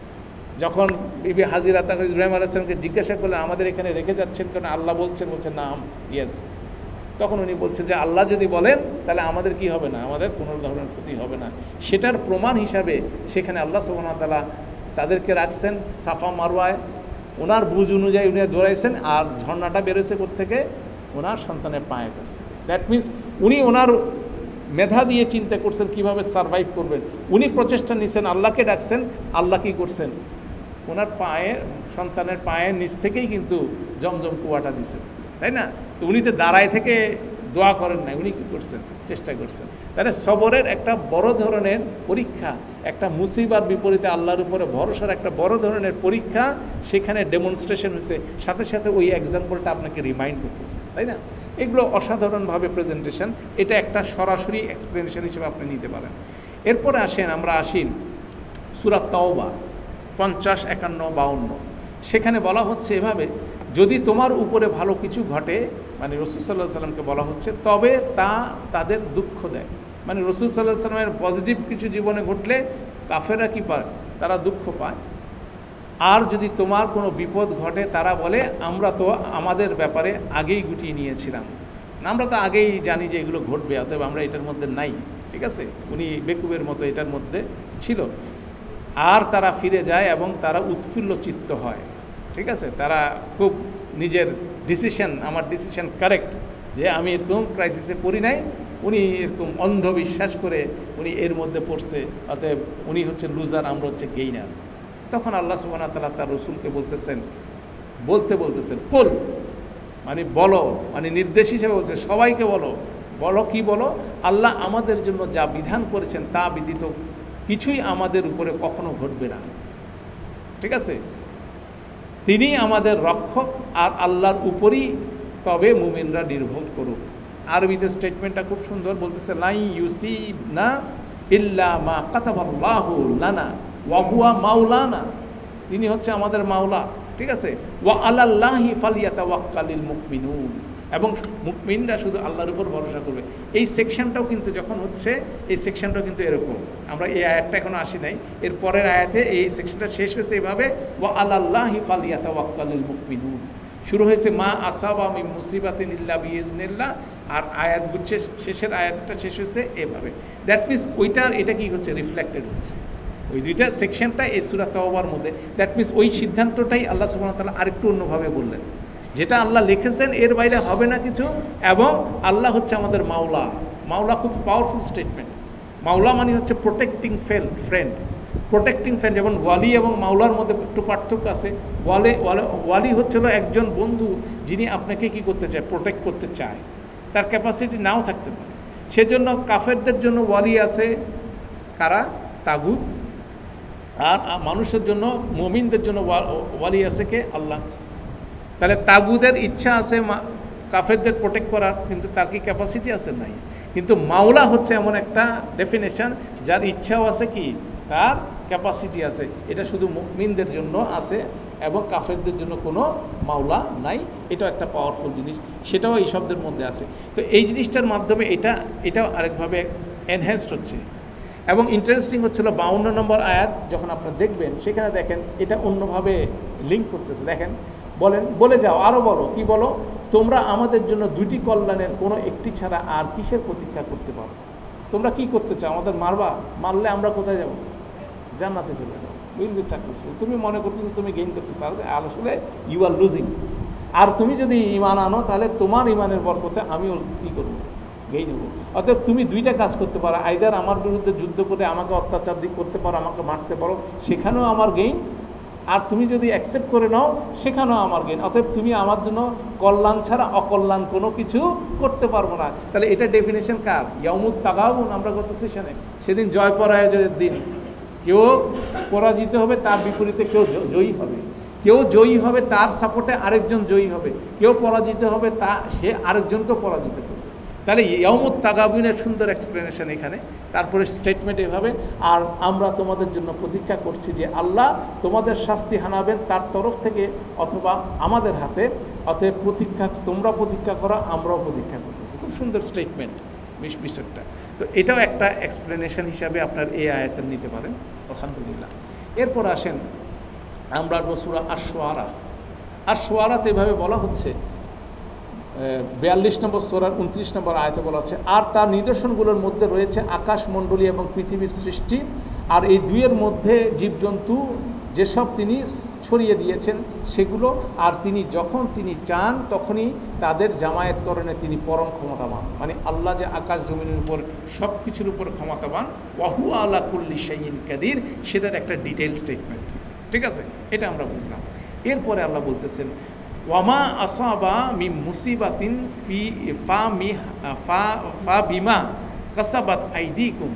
যখন বিবি হাজিরা তাকে ইব্রাহিম আলাইহিস সালামকে জিজ্ঞাসা করলেন আমাদের এখানে রেখে যাচ্ছেন কেন, আল্লাহ বলছেন, বলছেন নাম ইয়েস। তখন উনি বলছেন যে আল্লাহ যদি বলেন তাহলে আমাদের কি হবে না, আমাদের কোনো ধরনের ক্ষতি হবে না। সেটার প্রমাণ হিসাবে সেখানে আল্লাহ সুবহানাহু ওয়া তাআলা তাদেরকে রাখছেন সাফা মারওয়ায়, ওনার বুঝ অনুযায়ী উনি দৌড়াইছেন, আর ঝর্ণাটা বেরোছে কোত্থেকে, ওনার সন্তানের পায়ে করছে। দ্যাট মিনস উনি ওনার মেধা দিয়ে চিন্তা করছেন কীভাবে সারভাইভ করবেন। উনি প্রচেষ্টা নিছেন, আল্লাহকে ডাকছেন, আল্লাহ কী করছেন, ওনার পায়ে সন্তানের পায়ের নিচ থেকেই কিন্তু জমজম কুয়াটা দিছেন, তাই না? তো উনি তো দাঁড়ায় থেকে দোয়া করেন না, উনি কী করছেন? চেষ্টা করছেন। তাহলে সবরের একটা বড় ধরনের পরীক্ষা, একটা মুসিবার বিপরীতে আল্লাহর উপরে ভরসার একটা বড় ধরনের পরীক্ষা সেখানে ডেমনস্ট্রেশন হয়েছে, সাথে সাথে ওই এক্সাম্পলটা আপনাকে রিমাইন্ড করতেছে, তাই না? এগুলো অসাধারণভাবে প্রেজেন্টেশন, এটা একটা সরাসরি এক্সপ্লেনেশন হিসেবে আপনি নিতে পারেন। এরপরে আসেন, আমরা আসি সূরা তাওবা পঞ্চাশ, একান্ন, বাউন্ন। সেখানে বলা হচ্ছে এভাবে, যদি তোমার উপরে ভালো কিছু ঘটে, মানে রাসূল সাল্লাল্লাহু আলাইহি সাল্লামকে বলা হচ্ছে, তবে তা তাদের দুঃখ দেয়। মানে রাসূল সাল্লাল্লাহু আলাইহি সাল্লামের পজিটিভ কিছু জীবনে ঘটলে কাফেররা কী পায়? তারা দুঃখ পায়। আর যদি তোমার কোনো বিপদ ঘটে, তারা বলে আমরা তো আমাদের ব্যাপারে আগেই গুটিয়ে নিয়েছিলাম, আমরা তো আগেই জানি যে এগুলো ঘটবে, অতএব আমরা এটার মধ্যে নাই। ঠিক আছে, উনি বেকুবের মতো এটার মধ্যে ছিল। আর তারা ফিরে যায় এবং তারা উৎফুল্ল চিত্ত হয়। ঠিক আছে, তারা খুব নিজের ডিসিশন, আমার ডিসিশন কারেক্ট, যে আমি এরকম ক্রাইসিসে পড়ি নাই, উনি এরকম অন্ধবিশ্বাস করে উনি এর মধ্যে পড়ছে, অতএব উনি হচ্ছে লুজার, আমরা হচ্ছে গেইনার। তখন আল্লাহ সুবহানাহু ওয়া তাআলা তার রসুলকে বলতেছেন, বলতে বলতেছেন কুল, মানে বলো, মানে নির্দেশ হিসেবে বলছে সবাইকে বলো। বলো কি বলো? আল্লাহ আমাদের জন্য যা বিধান করেছেন তা ব্যতীত কিছুই আমাদের উপরে কখনো ঘটবে না। ঠিক আছে, তিনি আমাদের রক্ষক, আর আল্লাহর উপরই তবে মুমিনরা নির্ভর করুক। আরবিতে স্টেটমেন্টটা খুব সুন্দর, বলতেছে লাই ইউসিবনা ইল্লা মা কাতাবাল্লাহু লানা ওয়া হুয়া মাওলানা, তিনি হচ্ছে আমাদের মাওলা। ঠিক আছে, ওয়া আলাল্লাহি ফালিয়াতাওয়াক্কালিল মুমিনুন, এবং মুমিনরা শুধু আল্লাহর উপর ভরসা করবে। এই সেকশনটাও কিন্তু যখন হচ্ছে, এই সেকশনটাও কিন্তু এরকম, আমরা এই আয়াতটা এখনো আসি নাই, এর পরের আয়াতে এই সেকশনটা শেষ হয়েছে এইভাবে, ওয়া আলাল্লাহি ফালিয়াতাওয়াক্কালিল মুমিনুন। শুরু হয়েছে মা আসাবা মিন মুসিবাতিন ইল্লা বিইজনিল্লাহ, আর আয়াত গুচ্ছে শেষের আয়াতটা শেষ হয়েছে এভাবে। দ্যাট মিনস ওইটার এটা কি হচ্ছে? রিফ্লেক্টেড হচ্ছে ওই দুইটা সেকশনটা এই সূরা তাওবার মধ্যে। দ্যাট মিনস ওই সিদ্ধান্তটাই আল্লাহ সুবহানাহু ওয়া তাআলা আরেকটু অন্যভাবে বললেন, যেটা আল্লাহ লিখেছেন এর বাইরে হবে না কিছু, এবং আল্লাহ হচ্ছে আমাদের মাওলা। মাওলা খুব পাওয়ারফুল স্টেটমেন্ট। মাওলা মানে হচ্ছে প্রোটেক্টিং ফ্রেন্ড, প্রোটেক্টিং ফ্রেন্ড। যেমন ওয়ালি এবং মাওলার মধ্যে একটু পার্থক্য আছে। ওয়ালে ওয়ালি হচ্ছিল একজন বন্ধু যিনি আপনাকে কি করতে চায়? প্রোটেক্ট করতে চায়, তার ক্যাপাসিটি নাও থাকতে পারে। সেজন্য কাফেরদের জন্য ওয়ালি আছে কারা? তাগুত। আর মানুষের জন্য, মুমিনদের জন্য ওয়ালি আছে কে? আল্লাহ। তাহলে তাগুদের ইচ্ছা আছে কাফেরদের প্রোটেক্ট করার, কিন্তু তার কি ক্যাপাসিটি আছে? নাই। কিন্তু মাওলা হচ্ছে এমন একটা ডেফিনেশন যার ইচ্ছাও আছে, কি তার ক্যাপাসিটি আছে। এটা শুধু মুমিনদের জন্য আছে, এবং কাফেরদের জন্য কোনো মাওলা নাই। এটাও একটা পাওয়ারফুল জিনিস, সেটাও এই শব্দের মধ্যে আছে। তো এই জিনিসটার মাধ্যমে এটা এটাও আরেকভাবে এনহ্যান্সড হচ্ছে। এবং ইন্টারেস্টিং হচ্ছিল বাউন্ন নম্বর আয়াত যখন আপনারা দেখবেন, সেখানে দেখেন এটা অন্যভাবে লিঙ্ক করতেছে। দেখেন, বলেন, বলে যাও, আরও বলো, কি বলো? তোমরা আমাদের জন্য দুটি কল্যাণের কোনো একটি ছাড়া আর কিসের প্রতীক্ষা করতে পারো? তোমরা কি করতে চাও? আমাদের মারবা? মারলে আমরা কোথায় যাব? জান্নাতে চলে যাবো, উইল বি সাকসেসফুল। তুমি মনে করতেছো তুমি গেইন করতেছো, আসলে ইউ আর লুজিং। আর তুমি যদি ইমান আনো, তাহলে তোমার ইমানের বরকতে আমিও কী করবো? গেইন হবো। অতএব তুমি দুইটা কাজ করতে পারো, আইদার আমার বিরুদ্ধে যুদ্ধ করে আমাকে অত্যাচার দিক করতে পারো, আমাকে মারতে পারো, সেখানেও আমার গেইন। আর তুমি যদি অ্যাকসেপ্ট করে নাও, সেখানেও আমার গেইন। অতএব তুমি আমার জন্য কল্যাণ ছাড়া অকল্যাণ কোনো কিছু করতে পারবো না। তাহলে এটা ডেফিনেশন কার? ইয়াউমুত তাগাবুন। আমরা গত সেশনে, সেদিন জয় পরাজয়ের দিন, কেউ পরাজিত হবে, তার বিপরীতে কেউ জয়ী হবে। কেউ জয়ী হবে, তার সাপোর্টে আরেকজন জয়ী হবে। কেউ পরাজিত হবে, তা সে আরেকজনকেও পরাজিত করবে। তাহলে ইয়াউমুত তাগাবুনের সুন্দর এক্সপ্লেনেশন এখানে। তারপরে স্টেটমেন্ট এভাবে, আর আমরা তোমাদের জন্য প্রতীক্ষা করছি যে আল্লাহ তোমাদের শাস্তি হানাবেন তার তরফ থেকে অথবা আমাদের হাতে। অতএব প্রতীক্ষা, তোমরা প্রতীক্ষা করো, আমরাও প্রতীক্ষা করতেছি। খুব সুন্দর স্টেটমেন্ট বিষয়টা। তো এটাও একটা এক্সপ্লেনেশন হিসাবে আপনার এই আয়াতের নিতে পারেন, আলহামদুলিল্লাহ। এরপর আসেন আমরা সূরা আশ-শুআরা। আশ-শুআরাতে এভাবে বলা হচ্ছে, বিয়াল্লিশ নম্বর সূরার উনত্রিশ নম্বর আয়াতে বলা হচ্ছে, আর তার নিদর্শনগুলোর মধ্যে রয়েছে আকাশমণ্ডলী এবং পৃথিবীর সৃষ্টি, আর এই দুইয়ের মধ্যে জীবজন্তু যেসব তিনি ছড়িয়ে দিয়েছেন সেগুলো, আর তিনি যখন তিনি চান তখনই তাদের জামায়াতকরণে তিনি পরম ক্ষমতাবান। মানে আল্লাহ যে আকাশ জমিনের উপর সব কিছুর উপর ক্ষমতাবান, ওয়াহু আলা কুল্লি শাইইন কাদির, সেটার একটা ডিটেইল স্টেটমেন্ট। ঠিক আছে, এটা আমরা বুঝলাম। এরপরে আল্লাহ বলতেছেন ওয়ামা আসাবা মিন মুসিবাতিন ফি ফা মি ফা ফা বিমা কাসাবাত আইদিকুম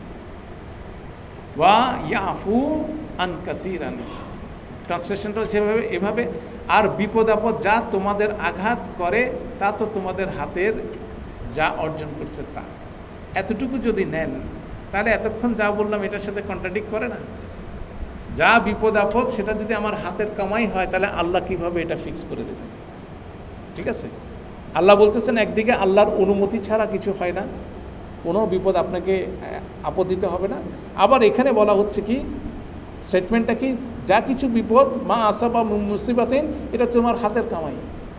ওয়া ইয়াফু আন কাসীরান। ট্রান্সলেশনটা হচ্ছে এভাবে এভাবে আর বিপদ আপদ যা তোমাদের আঘাত করে তা তো তোমাদের হাতের যা অর্জন করছে তা। এতটুকু যদি নেন তাহলে এতক্ষণ যা বললাম এটার সাথে কন্ট্রাডিক্ট করে না? যা বিপদ আপদ সেটা যদি আমার হাতের কামাই হয় তাহলে আল্লাহ কিভাবে এটা ফিক্স করে দেবেন? ঠিক আছে, আল্লাহ বলতেছেন একদিকে আল্লাহর অনুমতি ছাড়া কিছু হয় না, কোনো বিপদ আপনাকে আপতিত হবে না। আবার এখানে বলা হচ্ছে কি, স্টেটমেন্টটা কি, যা কিছু বিপদ মা আসাবা মুসিবাতিন এটা তোমার হাতের কামাই।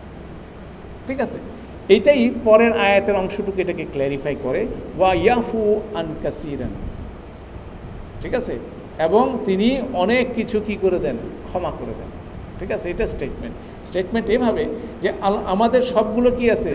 ঠিক আছে, এইটাই পরের আয়াতের অংশটুকু এটাকে ক্ল্যারিফাই করে, ওয়া ইয়াফু আন কাসীরান। ঠিক আছে, এবং তিনি অনেক কিছু কি করে দেন, ক্ষমা করে দেন। ঠিক আছে, এটা স্টেটমেন্ট। স্টেটমেন্ট এভাবে যে আমাদের সবগুলো কি আছে,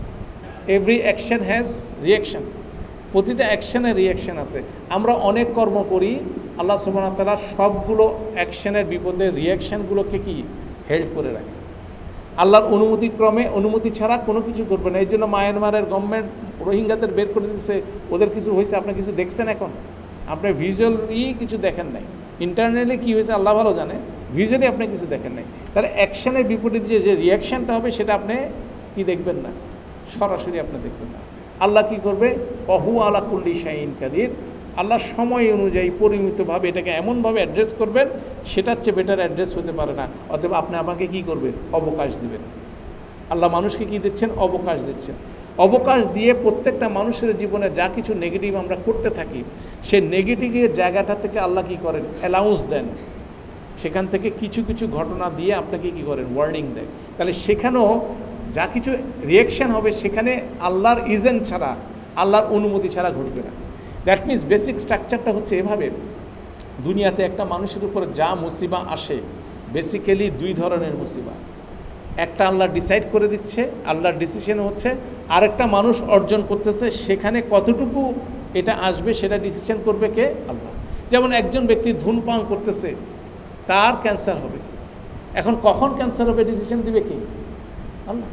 এভরি অ্যাকশন হ্যাজ রিয়াকশন, প্রতিটা অ্যাকশনের রিয়াকশন আছে। আমরা অনেক কর্ম করি, আল্লাহ সুবহানাহু ওয়া তাআলা সবগুলো অ্যাকশনের বিপদে রিয়াকশানগুলোকে কি হেল্প করে রাখে। আল্লাহর অনুমতি ক্রমে, অনুমতি ছাড়া কোনো কিছু করবে না। এই জন্য মায়ানমারের গভর্নমেন্ট রোহিঙ্গাদের বের করে দিচ্ছে, ওদের কিছু হয়েছে, আপনি কিছু দেখছেন এখন? আপনি ভিজুয়ালি কিছু দেখেন নাই, ইন্টারনালি কী হয়েছে আল্লাহ ভালো জানে, ভিজুয়ালি আপনি কিছু দেখেন নাই। তাহলে অ্যাকশনের বিপরীত যে যে রিয়াকশানটা হবে সেটা আপনি কি দেখবেন না, সরাসরি আপনি দেখবেন না। আল্লাহ কি করবে, অহু আলা কুল্লি শাইইন কাদির, আল্লাহ সময় অনুযায়ী পরিমিতভাবে এটাকে এমনভাবে অ্যাড্রেস করবেন, সেটার চেয়ে বেটার অ্যাড্রেস হতে পারে না। অতএব আপনি আমাকে কি করবেন, অবকাশ দিবেন। আল্লাহ মানুষকে কি দিচ্ছেন, অবকাশ দিচ্ছেন। অবকাশ দিয়ে প্রত্যেকটা মানুষের জীবনে যা কিছু নেগেটিভ আমরা করতে থাকি, সে নেগেটিভের জায়গাটা থেকে আল্লাহ কি করেন, অ্যালাউন্স দেন, সেখান থেকে কিছু কিছু ঘটনা দিয়ে আপনাকে কি করেন, ওয়ার্নিং দেয়। তাহলে সেখানেও যা কিছু রিয়াকশান হবে সেখানে আল্লাহর ইজেন্ট ছাড়া, আল্লাহর অনুমতি ছাড়া ঘটবে না। দ্যাট মিনস বেসিক স্ট্রাকচারটা হচ্ছে এভাবে, দুনিয়াতে একটা মানুষের উপর যা মুসিবা আসে বেসিক্যালি দুই ধরনের মুসিবা। একটা আল্লাহ ডিসাইড করে দিচ্ছে, আল্লাহর ডিসিশন হচ্ছে, আরেকটা মানুষ অর্জন করতেছে, সেখানে কতটুকু এটা আসবে সেটা ডিসিশন করবে কে, আল্লাহ। যেমন একজন ব্যক্তি ধূমপান করতেছে, তার ক্যান্সার হবে, এখন কখন ক্যান্সার হবে ডিসিশন দিবে কে, আল্লাহ।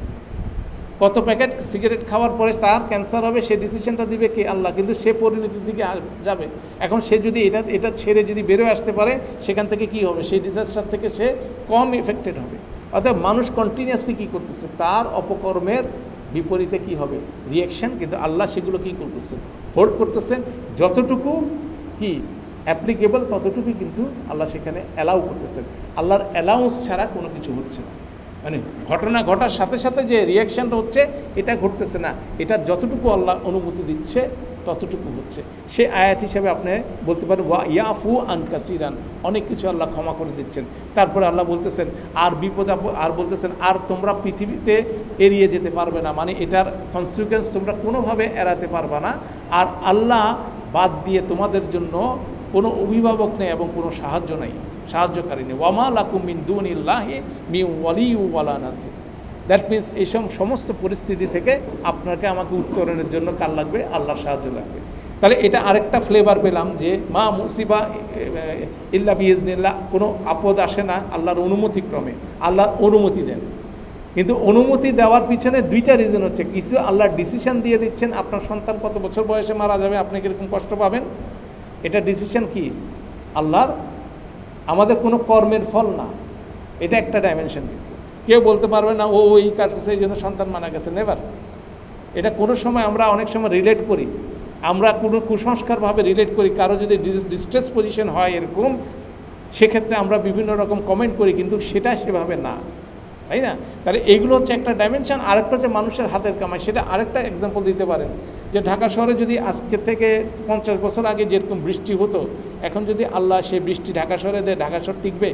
কত প্যাকেট সিগারেট খাওয়ার পরে তার ক্যান্সার হবে সে ডিসিশনটা দিবে কে, আল্লাহ। কিন্তু সে পরিণতির দিকে যাবে। এখন সে যদি এটা এটা ছেড়ে যদি বেরোয় আসতে পারে, সেখান থেকে কি হবে, সেই ডিজাস্টার থেকে সে কম এফেক্টেড হবে। অর্থাৎ মানুষ কন্টিনিউয়াসলি কী করতেছে, তার অপকর্মের বিপরীতে কি হবে, রিয়াকশান। কিন্তু আল্লাহ সেগুলো কী করতেছেন, হোল্ড করতেছেন, যতটুকু কি অ্যাপ্লিকেবল ততটুকুই কিন্তু আল্লাহ সেখানে অ্যালাউ করতেছেন। আল্লাহর অ্যালাউন্স ছাড়া কোনো কিছু হচ্ছে না। মানে ঘটনা ঘটার সাথে সাথে যে রিয়াকশানটা হচ্ছে এটা ঘটতেছে না, এটা যতটুকু আল্লাহ অনুমতি দিচ্ছে ততটুকু হচ্ছে। সে আয়াত হিসেবে আপনি বলতে পারেন ওয়া ইয়াফু আন কাসীরান, অনেক কিছু আল্লাহ ক্ষমা করে দিচ্ছেন। তারপরে আল্লাহ বলতেছেন আর বিপদ আর বলতেছেন আর তোমরা পৃথিবীতে এড়িয়ে যেতে পারবে না, মানে এটার কনসিকুয়েন্স তোমরা কোনোভাবে এড়াতে পারবে না। আর আল্লাহ বাদ দিয়ে তোমাদের জন্য কোনো অভিভাবক নেই এবং কোনো সাহায্য নেই, সাহায্যকারী নেই। ওয়ামা লাকুম মিন দুনিল্লাহি মিন ওয়ালিয়্যিন ওয়ালা নাসির। দ্যাট মিনস এই সমস্ত পরিস্থিতি থেকে আপনাকে আমাকে উত্তরণের জন্য কার লাগবে, আল্লাহর সাহায্য লাগবে। তাহলে এটা আরেকটা ফ্লেভার পেলাম যে মা মুসিবা ইল্লা বিইজনিল্লাহ, কোনো আপদ আসে না আল্লাহর অনুমতিক্রমে, আল্লাহর অনুমতি দেন। কিন্তু অনুমতি দেওয়ার পিছনে দুইটা রিজন হচ্ছে, কিছু আল্লাহর ডিসিশন দিয়ে দিচ্ছেন, আপনার সন্তান কত বছর বয়সে মারা যাবে, আপনি কীরকম কষ্ট পাবেন, এটা ডিসিশন কি আল্লাহর, আমাদের কোনো কর্মের ফল না। এটা একটা ডাইমেনশন। কিন্তু কেউ বলতে পারবে না ও এই কাজ করছে এই জন্য সন্তান মারা গেছে, নেভার। এটা কোনো সময় আমরা অনেক সময় রিলেট করি, আমরা কোনো কুসংস্কারভাবে রিলেট করি। কারো যদি ডিস্ট্রেস পজিশন হয় এরকম, সেক্ষেত্রে আমরা বিভিন্ন রকম কমেন্ট করি, কিন্তু সেটা সেভাবে না, তাই না? তাহলে এইগুলো হচ্ছে একটা ডাইমেনশন। আরেকটা হচ্ছে মানুষের হাতের কামাই, সেটা আরেকটা এক্সাম্পল দিতে পারেন যে ঢাকা শহরে যদি আজকে থেকে পঞ্চাশ বছর আগে যেরকম বৃষ্টি হতো, এখন যদি আল্লাহ সেই বৃষ্টি ঢাকা শহরে দেয়, ঢাকা শহর টিকবে?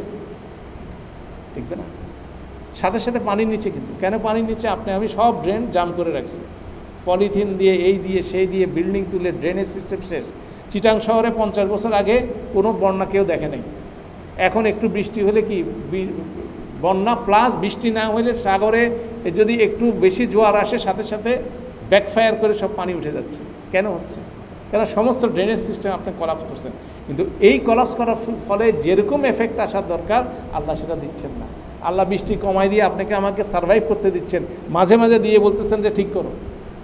টিকবে না। সাথে সাথে পানির নিচে, কিন্তু কেন পানির নিচে, আপনি আমি সব ড্রেন জাম করে রাখছি, পলিথিন দিয়ে এই দিয়ে সেই দিয়ে বিল্ডিং তুলে ড্রেনেজ সিস্টেম শেষ। চিটাং শহরে পঞ্চাশ বছর আগে কোনো বন্যা কেউ দেখে নাই, এখন একটু বৃষ্টি হলে কি বন্যা, প্লাস বৃষ্টি না হলে সাগরে যদি একটু বেশি জোয়ার আসে সাথে সাথে ব্যাকফায়ার করে সব পানি উঠে যাচ্ছে। কেন হচ্ছে? কেন সমস্ত ড্রেনেজ সিস্টেম আপনি কলাপস করছেন। কিন্তু এই কলাপস করার ফলে যেরকম এফেক্ট আসার দরকার আল্লাহ সেটা দিচ্ছেন না। আল্লাহ বৃষ্টি কমাই দিয়ে আপনাকে আমাকে সার্ভাইভ করতে দিচ্ছেন, মাঝে মাঝে দিয়ে বলতেছেন যে ঠিক করো,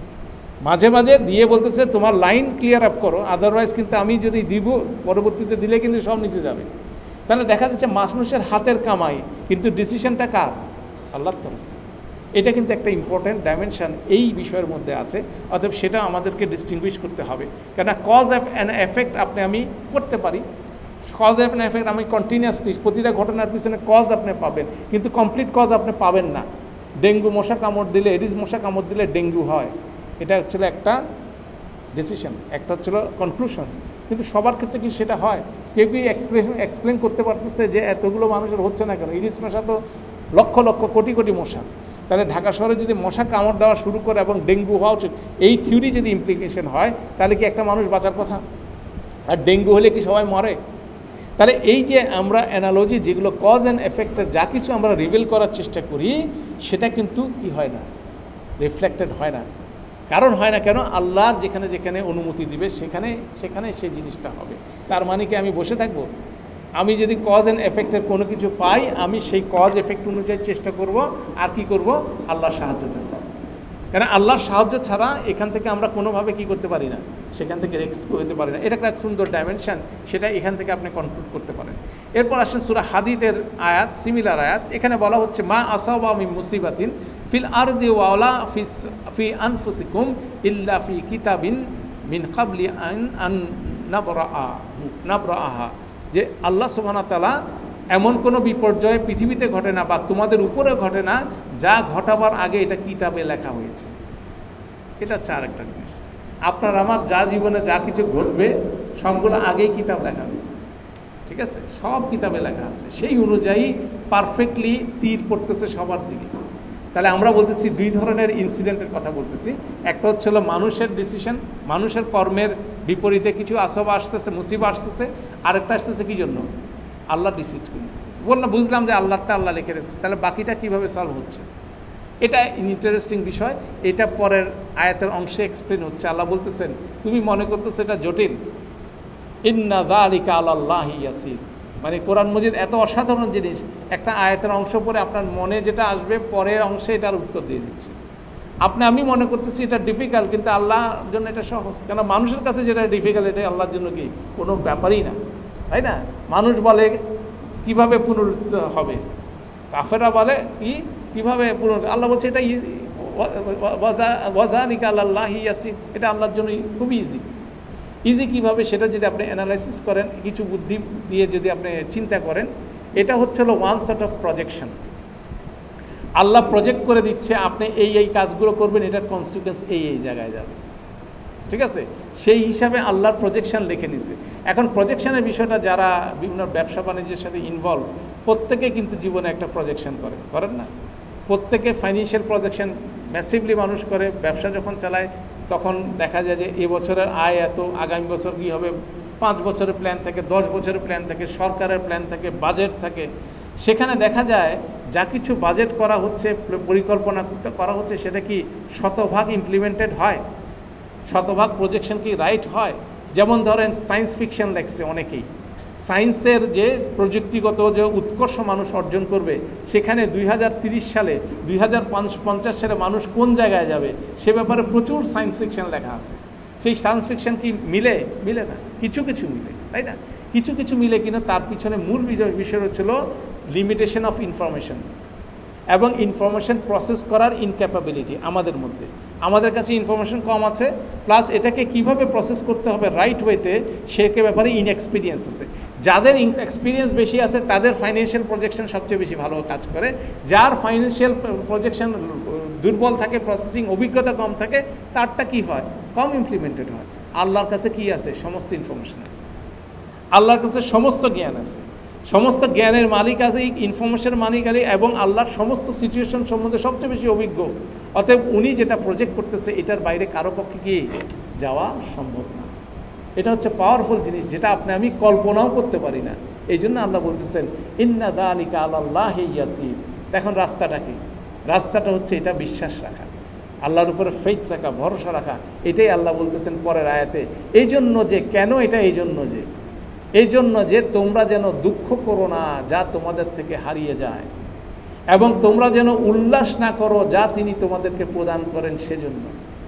মাঝে মাঝে দিয়ে বলতেছে তোমার লাইন ক্লিয়ার আপ করো, আদারওয়াইজ কিন্তু আমি যদি দিব পরবর্তীতে দিলে কিন্তু সব নিচে যাবে। তাহলে দেখা যাচ্ছে মানুষের হাতের কামাই, কিন্তু ডিসিশনটা কার? আল্লাহর তরফ থেকে। এটা কিন্তু একটা ইম্পর্ট্যান্ট ডাইমেনশন এই বিষয়ের মধ্যে আছে, অতএব সেটা আমাদেরকে ডিস্টিংগুইশ করতে হবে। কেননা কজ অ্যান্ড এফেক্ট আপনি আমি করতে পারি, কজ অ্যান্ড এফেক্ট আমি কন্টিনিউয়াসলি প্রতিটা ঘটনার পিছনে কজ আপনি পাবেন, কিন্তু কমপ্লিট কজ আপনি পাবেন না। ডেঙ্গু মশা কামড় দিলে, এডিস মশা কামড় দিলে ডেঙ্গু হয়, এটা হচ্ছিল একটা ডিসিশন, একটা হচ্ছিল কনক্লুশন, কিন্তু সবার ক্ষেত্রে কি সেটা হয়? কেউ কি এক্সপ্লেশন এক্সপ্লেন করতে পারতেছে যে এতগুলো মানুষের হচ্ছে না কেন? ইডিস মশা তো লক্ষ লক্ষ কোটি কোটি মশা, তাহলে ঢাকা শহরে যদি মশা কামড় দেওয়া শুরু করে এবং ডেঙ্গু হওয়া উচিত, এই থিওরি যদি ইমপ্লিকেশন হয়, তাহলে কি একটা মানুষ বাঁচার কথা? আর ডেঙ্গু হলে কি সবাই মরে? তাহলে এই যে আমরা অ্যানালজি যেগুলো কজ অ্যান্ড এফেক্টের যা কিছু আমরা রিভিল করার চেষ্টা করি, সেটা কিন্তু কি হয় না, রিফ্লেক্টেড হয় না। কারণ হয় না কেন? আল্লাহর যেখানে যেখানে অনুমতি দিবে সেখানে সেখানে সেই জিনিসটা হবে। তার মানে কি আমি বসে থাকবো? আমি যদি কজ অ্যান্ড এফেক্টের কোনো কিছু পাই, আমি সেই কজ এফেক্ট অনুযায়ী চেষ্টা করব, আর কি করব? আল্লাহর সাহায্য চাইব। কেন আল্লাহর সাহায্য ছাড়া এখান থেকে আমরা কোনোভাবে কি করতে পারি না, সেখান থেকে রেস্কিউ হতে পারি না। এটা একটা সুন্দর ডাইমেনশন, সেটা এখান থেকে আপনি কনক্লুড করতে পারেন। এরপর আসেন সূরা হাদীদের আয়াত, সিমিলার আয়াত। এখানে বলা হচ্ছে মা আসাবা মিন মুসিবাতিন ফিল আরদি ওয়ালা ফিস ফি আনফুসিকুম ইল্লা ফি কিতাবিন মিন ক্বাবলি আন আন নাবরাআ নাবরাআহা, যে আল্লাহ সুবহানাহু ওয়া তাআলা এমন কোনো বিপর্যয় পৃথিবীতে ঘটে না বা তোমাদের উপরে ঘটে না যা ঘটাবার আগে এটা কিতাবে লেখা হয়েছে। এটা হচ্ছে আরেকটা জিনিস, আপনার আমার যা জীবনে যা কিছু ঘটবে সবগুলো আগেই কিতাব লেখা হয়েছে, ঠিক আছে? সব কিতাবে লেখা আছে, সেই অনুযায়ী পারফেক্টলি তীর পড়তেছে সবার দিকে। তাহলে আমরা বলতেছি দুই ধরনের ইনসিডেন্টের কথা বলতেছি। একটা হচ্ছে হলো মানুষের ডিসিশন, মানুষের কর্মের বিপরীতে কিছু আসবা আসতেছে, মুসিবা আসতেছে। আরেকটা আসতেছে কি জন্য? আল্লাহ ডিসিড করে বললাম, বুঝলাম যে আল্লাহটা আল্লাহ লিখে রেখেছে, তাহলে বাকিটা কীভাবে সলভ হচ্ছে? এটা ইন্টারেস্টিং বিষয়। এটা পরের আয়াতের অংশে এক্সপ্লেন হচ্ছে। আল্লাহ বলতেছেন তুমি মনে করতেছো এটা জটিল, ইন্না যালিকা আলাল্লাহি ইয়াসির। মানে কোরআন মজিদ এত অসাধারণ জিনিস, একটা আয়াতের অংশ পরে আপনার মনে যেটা আসবে পরের অংশে এটার উত্তর দিয়ে দিচ্ছে। আপনি আমি মনে করতেছি এটা ডিফিকাল্ট, কিন্তু আল্লাহর জন্য এটা সহজ। কেন মানুষের কাছে যেটা ডিফিকাল্ট এটা আল্লাহর জন্য কি কোনো ব্যাপারই না, তাই না? মানুষ বলে কিভাবে পুনরুত্থিত হবে, কাফেররা বলে কি কিভাবে পুনর, আল্লাহ বলছে এটা ইজি, ওয়াযালিকা আলাল্লাহি ইয়াসির, এটা আল্লাহর জন্য খুবই ইজি। ইজি কীভাবে সেটা যদি আপনি অ্যানালাইসিস করেন, কিছু বুদ্ধি দিয়ে যদি আপনি চিন্তা করেন, এটা হচ্ছে হলো one sort of projection. Allah project করে দিচ্ছে আপনি এই এই কাজগুলো করবেন, এটার কনসিকুয়েন্স এই এই জায়গায় যাবে, ঠিক আছে? সেই হিসাবে আল্লাহর প্রজেকশন লিখে নিছে। এখন প্রজেকশনের বিষয়টা যারা বিভিন্ন ব্যবসা বাণিজ্যের সাথে ইনভলভ, প্রত্যেকে কিন্তু জীবনে একটা প্রজেকশন করে, করেন না? প্রত্যেকে ফাইন্যান্সিয়াল প্রজেকশন ম্যাসিভলি মানুষ করে। ব্যবসা যখন চালায় তখন দেখা যায় যে এবছরের আয় এত, আগামী বছর কী হবে, পাঁচ বছরের প্ল্যান থাকে, দশ বছরের প্ল্যান থাকে, সরকারের প্ল্যান থাকে, বাজেট থাকে। সেখানে দেখা যায় যা কিছু বাজেট করা হচ্ছে, পরিকল্পনা করা হচ্ছে, সেটা কি শতভাগ ইমপ্লিমেন্টেড হয়? শতভাগ প্রজেকশন কি রাইট হয়? যেমন ধরেন সায়েন্স ফিকশন লেখছে অনেকেই, সায়েন্সের যে প্রযুক্তিগত যে উৎকর্ষ মানুষ অর্জন করবে, সেখানে দুই হাজার তিরিশ সালে দুই হাজার পঞ্চাশ সালে মানুষ কোন জায়গায় যাবে সে ব্যাপারে প্রচুর সায়েন্স ফিকশন লেখা আছে। সেই সায়েন্স ফিকশন কি মিলে? মিলে না, কিছু কিছু মিলে, তাই না? কিছু কিছু মিলে, কিনা তার পিছনে মূল বিষয় হচ্ছিল লিমিটেশন অফ ইনফরমেশন এবং ইনফরমেশন প্রসেস করার ইনক্যাপাবিলিটি আমাদের মধ্যে। আমাদের কাছে ইনফরমেশন কম আছে, প্লাস এটাকে কিভাবে প্রসেস করতে হবে রাইট ওয়েতে সেকে ব্যাপারে ইনএক্সপিরিয়েন্স আছে। যাদের এক্সপিরিয়েন্স বেশি আছে তাদের ফাইন্যান্সিয়াল প্রজেকশন সবচেয়ে বেশি ভালো কাজ করে। যার ফাইন্যান্সিয়াল প্রজেকশন দুর্বল থাকে, প্রসেসিং অভিজ্ঞতা কম থাকে, তারটা কি হয়? কম ইমপ্লিমেন্টেড হয়। আল্লাহর কাছে কি আছে? সমস্ত ইনফরমেশন আছে, আল্লাহর কাছে সমস্ত জ্ঞান আছে, সমস্ত জ্ঞানের মালিক আছে, ইনফরমেশনের মালিক আছে, এবং আল্লাহর সমস্ত সিচুয়েশন সম্বন্ধে সবচেয়ে বেশি অভিজ্ঞ। অতএব উনি যেটা প্রজেক্ট করতেছে এটার বাইরে কারো পক্ষে কি যাওয়া সম্ভব না। এটা হচ্ছে পাওয়ারফুল জিনিস, যেটা আপনি আমি কল্পনাও করতে পারি না। এই জন্য আল্লাহ বলতেছেন ইন্না যালিকা আলাল্লাহি ইয়াসির। এখন রাস্তাটা কি? রাস্তাটা হচ্ছে এটা বিশ্বাস রাখা, আল্লাহর উপরে ফেইথ রাখা, ভরসা রাখা। এটাই আল্লাহ বলতেছেন পরের আয়াতে, এই জন্য যে কেন এটা, এই জন্য যে এই জন্য যে তোমরা যেন দুঃখ করো না যা তোমাদের থেকে হারিয়ে যায়, এবং তোমরা যেন উল্লাস না করো যা তিনি তোমাদেরকে প্রদান করেন সেজন্য।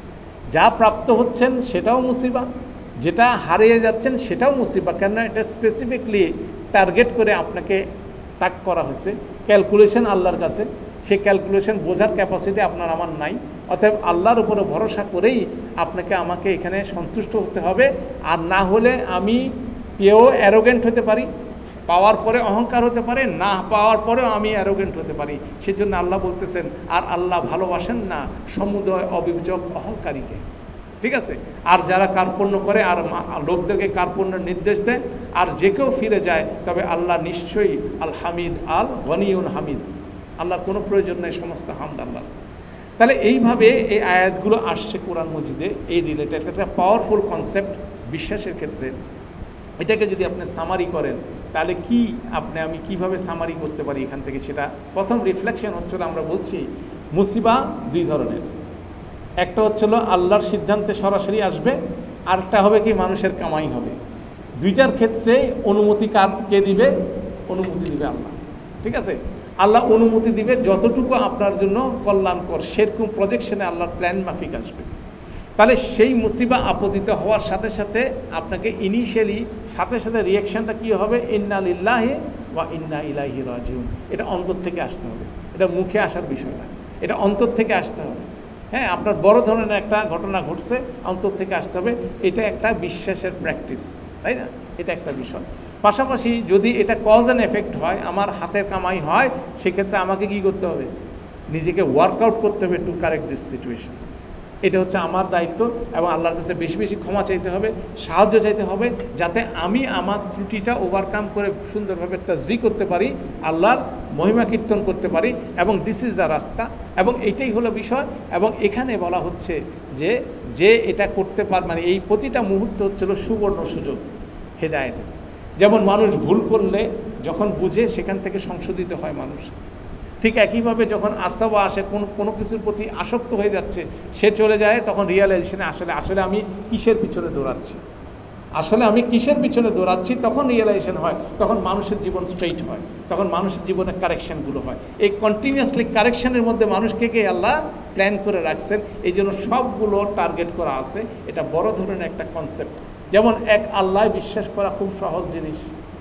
যা প্রাপ্ত হচ্ছেন সেটাও মুসিবা, যেটা হারিয়ে যাচ্ছেন সেটাও মুসিবা, কেননা এটা স্পেসিফিকলি টার্গেট করে আপনাকে তাক করা হয়েছে। ক্যালকুলেশন আল্লাহর কাছে, সেই ক্যালকুলেশন বোঝার ক্যাপাসিটি আপনার আমার নাই। অতএব আল্লাহর উপরে ভরসা করেই আপনাকে আমাকে এখানে সন্তুষ্ট হতে হবে। আর না হলে আমি পেয়েও অ্যারোগেন্ট হতে পারি, পাওয়ার পরে অহংকার হতে পারে, না পাওয়ার পরেও আমি অ্যারোগেন্ট হতে পারি। সেজন্য আল্লাহ বলতেছেন, আর আল্লাহ ভালোবাসেন না সমুদয় অবিবেচক অহংকারীকে। ঠিক আছে, আর যারা কার্পণ্য করে আর লোকদেরকে কার্পণ্যের নির্দেশ দেয়, আর যে কেউ ফিরে যায় তবে আল্লাহ নিশ্চয়ই আল হামিদ, আল গনিউল হামিদ, আল্লাহর কোনো প্রয়োজন নেই, সমস্ত হামদ আল্লাহ। তাহলে এইভাবে এই আয়াতগুলো আসছে কোরআন মজিদে, এই রিলেটেড একটা পাওয়ারফুল কনসেপ্ট বিশ্বাসের ক্ষেত্রে। এটাকে যদি আপনি সামারি করেন তাহলে কি আপনি আমি কিভাবে সামারি করতে পারি এখান থেকে, সেটা প্রথম রিফ্লেকশন হচ্ছিল, আমরা বলছি মুসিবা দুই ধরনের। একটা হচ্ছিল আল্লাহর সিদ্ধান্তে সরাসরি আসবে, আরেকটা হবে কি মানুষের কামাই হবে। দুইটার ক্ষেত্রে অনুমতি কার কে দিবে? অনুমতি দিবে আল্লাহ। ঠিক আছে, আল্লাহ অনুমতি দিবে যতটুকু আপনার জন্য কল্যাণকর, সেরকম প্রজেকশনে আল্লাহর প্ল্যান মাফিক আসবে। তাহলে সেই মুসিবা আপতিত হওয়ার সাথে সাথে আপনাকে ইনিশিয়ালি সাথে সাথে রিয়াকশানটা কী হবে? ইন্না লিল্লাহি ওয়া ইন্না ইলাইহি রাজিউন। এটা অন্তর থেকে আসতে হবে, এটা মুখে আসার বিষয় না, এটা অন্তর থেকে আসতে হবে। হ্যাঁ, আপনার বড় ধরনের একটা ঘটনা ঘটছে, অন্তর থেকে আসতে হবে। এটা একটা বিশ্বাসের প্র্যাকটিস, তাই না? এটা একটা বিষয়। পাশাপাশি যদি এটা কজ অ্যান্ড এফেক্ট হয়, আমার হাতের কামাই হয়, সেক্ষেত্রে আমাকে কি করতে হবে? নিজেকে ওয়ার্কআউট করতে হবে টু কারেক্ট দিস সিচুয়েশন। এটা হচ্ছে আমার দায়িত্ব, এবং আল্লাহর কাছে বেশি বেশি ক্ষমা চাইতে হবে, সাহায্য চাইতে হবে, যাতে আমি আমার ত্রুটিটা ওভারকাম করে সুন্দরভাবে তাসবিহ করতে পারি, আল্লাহর মহিমা কীর্তন করতে পারি, এবং দিস ইজ দ্য রাস্তা। এবং এইটাই হলো বিষয়। এবং এখানে বলা হচ্ছে যে যে এটা করতে পার, মানে এই প্রতিটা মুহূর্ত হচ্ছিল সুবর্ণ সুযোগ হেদায়েতের। যেমন মানুষ ভুল করলে যখন বুঝে সেখান থেকে সংশোধিত হয় মানুষ, ঠিক একইভাবে যখন আস্তাবা আসে, কোন কোনো কিছুর প্রতি আসক্ত হয়ে যাচ্ছে, সে চলে যায়, তখন রিয়েলাইজেশনে আসলে আসলে আমি কিসের পিছনে দৌড়াচ্ছি, আসলে আমি কিসের পিছনে দৌড়াচ্ছি, তখন রিয়েলাইজেশন হয়, তখন মানুষের জীবন স্ট্রেইট হয়, তখন মানুষের জীবনে কারেকশানগুলো হয়। এই কন্টিনিউয়াসলি কারেকশানের মধ্যে মানুষকে কে আল্লাহ প্ল্যান করে রাখছেন, এই জন্য সবগুলো টার্গেট করা আছে। এটা বড় ধরনের একটা কনসেপ্ট। যেমন এক আল্লাহ বিশ্বাস করা খুব সহজ জিনিস,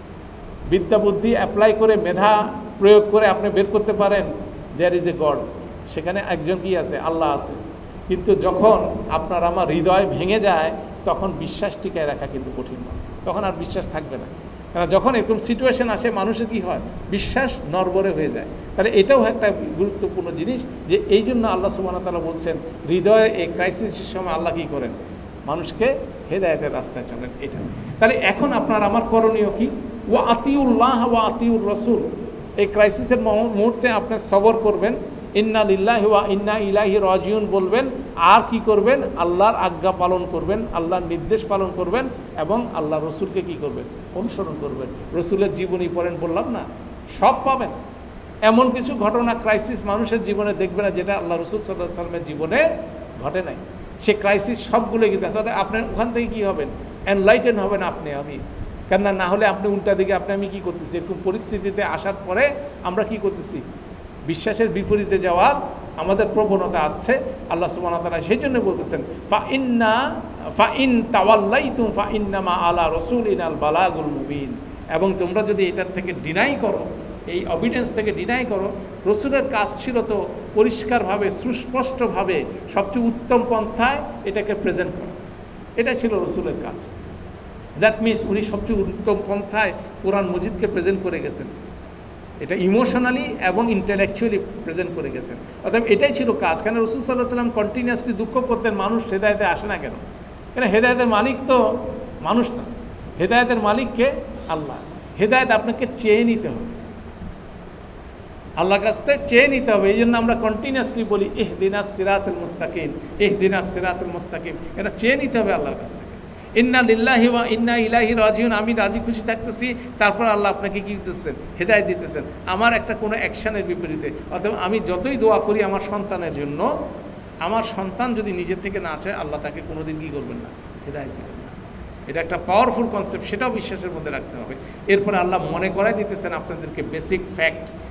বিদ্যা বুদ্ধি অ্যাপ্লাই করে, মেধা প্রয়োগ করে আপনি বের করতে পারেন দেয়ার ইজ এ গড, সেখানে একজন কি আছে? আল্লাহ আছে। কিন্তু যখন আপনার আমার হৃদয় ভেঙে যায়, তখন বিশ্বাস টিকায় রাখা কিন্তু কঠিন হয়, তখন আর বিশ্বাস থাকবে না। কারণ যখন এরকম সিচুয়েশন আসে, মানুষের কি হয়? বিশ্বাস নড়বড়ে হয়ে যায়। তাহলে এটাও একটা গুরুত্বপূর্ণ জিনিস, যে এই জন্য আল্লাহ সুবহানাহু ওয়া তাআলা বলছেন, হৃদয়ের এই ক্রাইসিসের সময় আল্লাহ কী করেন? মানুষকে হেদায়েতের রাস্তায় চলেন। এটা তাহলে এখন আপনার আমার করণীয় কি? ওয়া আতিউল্লাহ ওয়া আতিউর রাসূল। এই ক্রাইসিসের মুহূর্তে আপনি সবর করবেন, ইন্না লিল্লাহি ওয়া ইন্না ইলাইহি রাজিউন বলবেন, আর কি করবেন? আল্লাহর আজ্ঞা পালন করবেন, আল্লাহর নির্দেশ পালন করবেন, এবং আল্লাহ রসুলকে কি করবেন? অনুসরণ করবেন। রসুলের জীবনী পড়েন, বললাম না, সব পাবেন। এমন কিছু ঘটনা ক্রাইসিস মানুষের জীবনে দেখবে না যেটা আল্লাহ রসুল সাল্লাল্লাহু আলাইহি ওয়াসাল্লামের জীবনে ঘটে নাই। সে ক্রাইসিস সবগুলো কিন্তু আসলে আপনার ওখান থেকে কী হবেন? এনলাইটেন হবেন আপনি আমি। কেননা না হলে আপনি উল্টা দিকে আপনি আমি কী করতেছি? এরকম পরিস্থিতিতে আসার পরে আমরা কি করতেছি? বিশ্বাসের বিপরীতে যাওয়ার আমাদের প্রবণতা আছে। আল্লাহ সুবহানাহু ওয়া তাআলা সেই জন্য বলতেছেন, ফা ইন্না ফা ইন তাওয়াল্লাইতুম ফা ইন্নামা আলা রাসূলিনাল বালাগুল মুবিন। এবং তোমরা যদি এটার থেকে ডিনাই করো, এই অবিডেন্স থেকে ডিনাই করো, রসুলের কাজ ছিল তো পরিষ্কারভাবে সুস্পষ্টভাবে সবচেয়ে উত্তম পন্থায় এটাকে প্রেজেন্ট করা। এটা ছিল রসুলের কাজ। দ্যাট মিনস উনি সবচেয়ে উত্তম পন্থায় কোরআন মজিদকে প্রেজেন্ট করে গেছেন, এটা ইমোশনালি এবং ইন্টেলেকচুয়ালি প্রেজেন্ট করে গেছেন। অর্থাৎ এটাই ছিল কাজ। কেন রসুল সাল্লাল্লাহু আলাইহি ওয়াসাল্লাম কন্টিনিউয়াসলি দুঃখ করতেন, মানুষ হেদায়েতে আসে না কেন? কেন হেদায়েতের মালিক তো মানুষ না, হেদায়েতের মালিককে আল্লাহ। হেদায়েত আপনাকে চেয়ে নিতে হবে, আল্লাহর কাছ থেকে চেয়ে নিতে হবে। এই জন্য আমরা কন্টিনিউয়াসলি বলি ইহদিনাস সিরাতুল মুস্তাকিম, ইহদিনাস সিরাতুল মুস্তাকিম। এটা চেয়ে নিতে হবে আল্লাহর কাছ থেকে। ইন্না লিল্লাহি ওয়া ইন্না ইলাইহি রাজিউন, আমি রাজি খুশি থাকতেছি, তারপর আল্লাহ আপনাকে কী দিতেছেন? হেদায়েত দিতেছেন। আমার একটা কোনো অ্যাকশানের বিপরীতে, অথবা আমি যতই দোয়া করি আমার সন্তানের জন্য, আমার সন্তান যদি নিজের থেকে না চায়, আল্লাহ তাকে কোনোদিন কী করবেন না? হেদায়েত দিবেন না। এটা একটা পাওয়ারফুল কনসেপ্ট, সেটাও বিশ্বাসের মধ্যে রাখতে হবে। এরপরে আল্লাহ মনে করাই দিতেছেন আপনাদেরকে বেসিক ফ্যাক্ট,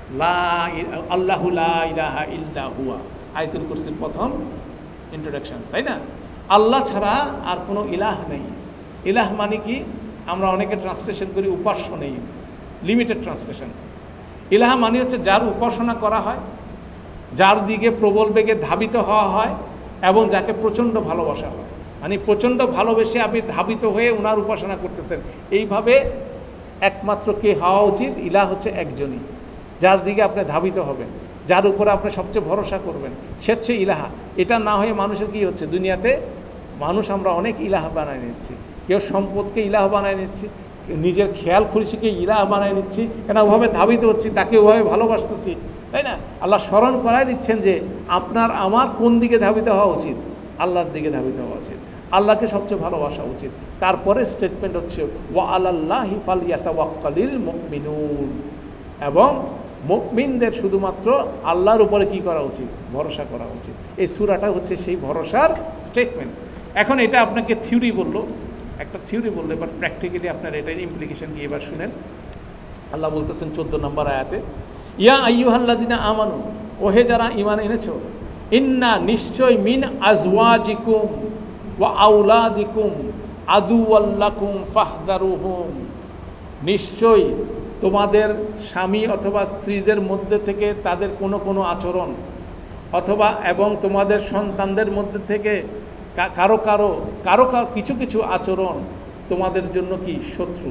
লা আল্লাহু লা ইলাহা ইল্লা হুয়া, আয়াতুল কুরসির প্রথম ইন্ট্রোডাকশন, তাই না? আল্লাহ ছাড়া আর কোনো ইলাহ নেই। ইলাহ মানে কি? আমরা অনেকে ট্রান্সলেশন করি উপাস্য নেই, লিমিটেড ট্রান্সলেশন। ইলাহ মানে হচ্ছে যার উপাসনা করা হয়, যার দিকে প্রবল বেগে ধাবিত হওয়া হয় এবং যাকে প্রচণ্ড ভালোবাসা হয়। মানে প্রচণ্ড ভালোবেসে আপনি ধাবিত হয়ে ওনার উপাসনা করতেছেন। এইভাবে একমাত্র কে হওয়া উচিত? ইলাহ হচ্ছে একজনই, যার দিকে আপনি ধাবিত হবেন, যার উপরে আপনি সবচেয়ে ভরসা করবেন, সে হচ্ছে ইলাহা। এটা না হয়ে মানুষের কী হচ্ছে? দুনিয়াতে মানুষ আমরা অনেক ইলাহ বানায় নিচ্ছি। কেউ সম্পদকে ইলাহ বানায় নিচ্ছি, নিজের খেয়াল খুশিকে ইলাহ বানায় নিচ্ছি, কেন ওভাবে ধাবিত হচ্ছি, তাকে ওভাবে ভালোবাসতেছি, তাই না? আল্লাহ স্মরণ করায় দিচ্ছেন যে আপনার আমার কোন দিকে ধাবিত হওয়া উচিত? আল্লাহর দিকে ধাবিত হওয়া উচিত, আল্লাহকে সবচেয়ে ভালোবাসা উচিত। তারপরে স্টেটমেন্ট হচ্ছে ওয়া আলাল্লাহি ফালইয়াতাওয়াক্কালিল মুমিনুন, এবং মুমিনদের শুধুমাত্র আল্লাহর উপরে কি করা উচিত? ভরসা করা উচিত। এই সূরাটা হচ্ছে সেই ভরসার স্টেটমেন্ট। এখন এটা আপনাকে থিওরি বললো, একটা থিওরি বললো, এবার প্র্যাকটিক্যালি আপনার এটার ইমপ্লিকেশন কি এবার শুনেন। আল্লাহ বলতেছেন চোদ্দ নম্বর আয়াতে, ইয়া আইয়ুহাল্লাযিনা আমানু, ওহে যারা ঈমান এনেছো, ইন্না নিশ্চয় মিন আজওয়াজিকুম ওয়া আওলাদিকুম আদুওয়াল লাকুম ফাহদারুহুম, নিশ্চয় তোমাদের স্বামী অথবা স্ত্রীদের মধ্যে থেকে তাদের কোনো কোনো আচরণ, অথবা এবং তোমাদের সন্তানদের মধ্যে থেকে কারো কারো কারো কারো কিছু কিছু আচরণ তোমাদের জন্য কি? শত্রু।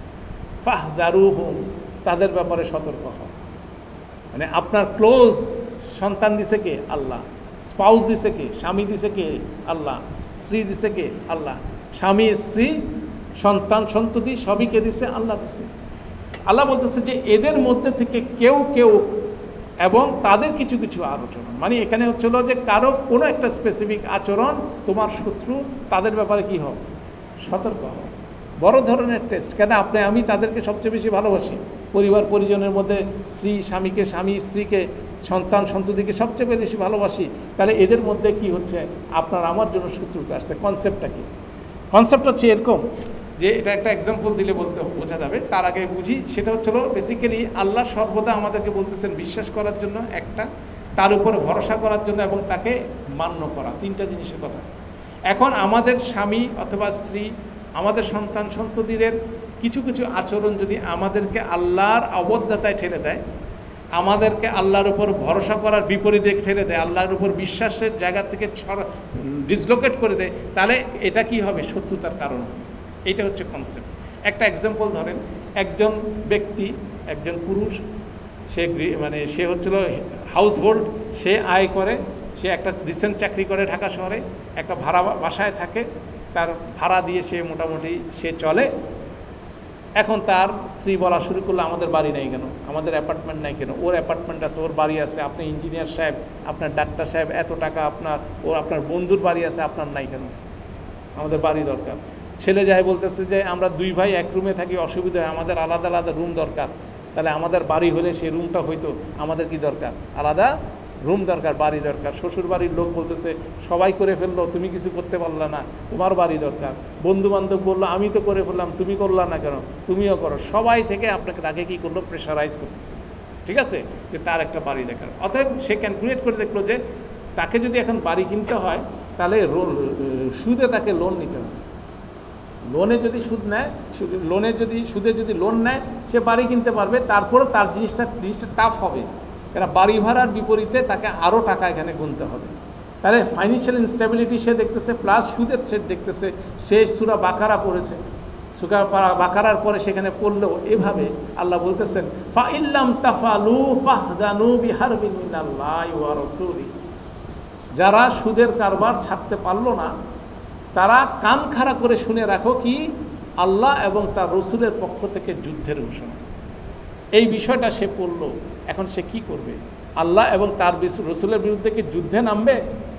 ফাহজারুহুম, তাদের ব্যাপারে সতর্ক হও। মানে আপনার ক্লোজ সন্তান দিছে কে? আল্লাহ। স্পাউস দিছে কে? স্বামী দিছে কে? আল্লাহ। স্ত্রী দিছে কে? আল্লাহ। স্বামী, স্ত্রী, সন্তান, সন্ততি সবই কে দিছে? আল্লাহ দিছে। আল্লাহ বলতেছে যে এদের মধ্যে থেকে কেউ কেউ এবং তাদের কিছু কিছু আচরণ, মানে এখানে হচ্ছিল যে কারো কোনো একটা স্পেসিফিক আচরণ তোমার শত্রু, তাদের ব্যাপারে কি হও? সতর্ক হও। বড় ধরনের টেস্ট, কেন আপনি আমি তাদেরকে সবচেয়ে বেশি ভালোবাসি। পরিবার পরিজনের মধ্যে স্ত্রী স্বামীকে, স্বামী স্ত্রীকে, সন্তান সন্ততিকে সবচেয়ে বেশি ভালোবাসি, তাহলে এদের মধ্যে কি হচ্ছে? আপনার আমার জন্য শত্রুতা আসছে। কনসেপ্টটা কি? কনসেপ্ট হচ্ছে এরকম যে, এটা একটা এক্সাম্পল দিলে বলতে বোঝা যাবে, তার আগে বুঝি। সেটা হচ্ছিল বেসিক্যালি আল্লাহ সর্বদা আমাদেরকে বলতেছেন বিশ্বাস করার জন্য একটা, তার উপরে ভরসা করার জন্য এবং তাকে মান্য করা, তিনটা জিনিসের কথা। এখন আমাদের স্বামী অথবা স্ত্রী, আমাদের সন্তান সন্ততিদের কিছু কিছু আচরণ যদি আমাদেরকে আল্লাহর অবদ্ধতায় ঠেলে দেয়, আমাদেরকে আল্লাহর উপর ভরসা করার বিপরীতে ঠেলে দেয়, আল্লাহর উপর বিশ্বাসের জায়গা থেকে ডিসলোকেট করে দেয়, তাহলে এটা কি হবে? শত্রুতার কারণ। এটা হচ্ছে কনসেপ্ট। একটা এক্সাম্পল ধরেন, একজন ব্যক্তি, একজন পুরুষ, সে মানে সে হচ্ছিল হাউস হোল্ড, সে আয় করে, সে একটা রিসেন্ট চাকরি করে ঢাকা শহরে, একটা ভাড়া বাসায় থাকে, তার ভাড়া দিয়ে সে মোটামুটি সে চলে। এখন তার স্ত্রী বলা শুরু করলো, আমাদের বাড়ি নেই কেন, আমাদের অ্যাপার্টমেন্ট নেই কেন, ওর অ্যাপার্টমেন্ট আছে, ওর বাড়ি আছে, আপনি ইঞ্জিনিয়ার সাহেব, আপনার ডাক্তার সাহেব, এত টাকা আপনার, ওর আপনার বন্ধুর বাড়ি আছে, আপনার নাই কেন, আমাদের বাড়ি দরকার। ছেলে যায় বলতেছে যে আমরা দুই ভাই এক রুমে থাকি, অসুবিধা হয়, আমাদের আলাদা আলাদা রুম দরকার। তাহলে আমাদের বাড়ি হলে সেই রুমটা হইতো, আমাদের কি দরকার? আলাদা রুম দরকার, বাড়ি দরকার। শ্বশুর বাড়ির লোক বলতেছে সবাই করে ফেললো, তুমি কিছু করতে পারলে না, তোমার বাড়ি দরকার। বন্ধু বান্ধব বললো আমি তো করে ফেললাম, তুমি করলা না কেন, তুমিও করো। সবাই থেকে আপনাকে তাকে কী করলো? প্রেশারাইজ করতেছে, ঠিক আছে, যে তার একটা বাড়ি দেখার। অতএব সে ক্যালকুলেট করে দেখলো যে তাকে যদি এখন বাড়ি কিনতে হয়, তাহলে সুদে তাকে লোন নিতে হবে। লোনে যদি সুদ নেয়, লোনে যদি সুদে যদি লোন নেয়, সে বাড়ি কিনতে পারবে। তারপরে তার জিনিসটা জিনিসটা টাফ হবে, কেন বাড়ি ভাড়ার বিপরীতে তাকে আরও টাকা এখানে গুনতে হবে। তাহলে ফাইন্যান্সিয়াল ইনস্টেবিলিটি সে দেখতেছে, প্লাস সুদের থ্রেট দেখতেছে। সে সূরা বাকারা পড়েছে, সূরা বাকারার পরে সেখানে পড়লেও এভাবে আল্লাহ বলতেছেন, ফা ইল্লাম তাফালু ফাহজানু বিহারবিন মিনাল্লাহি ওয়া রাসূলিহি, যারা সুদের কারবার ছাড়তে পারলো না, তারা কান খাড়া করে শুনে রাখো কি আল্লাহ এবং তার রসুলের পক্ষ থেকে যুদ্ধের ঘোষণা। এই বিষয়টা সে পড়লো, এখন সে কি করবে? আল্লাহ এবং তার রসুলের বিরুদ্ধে কি যুদ্ধে নামবে?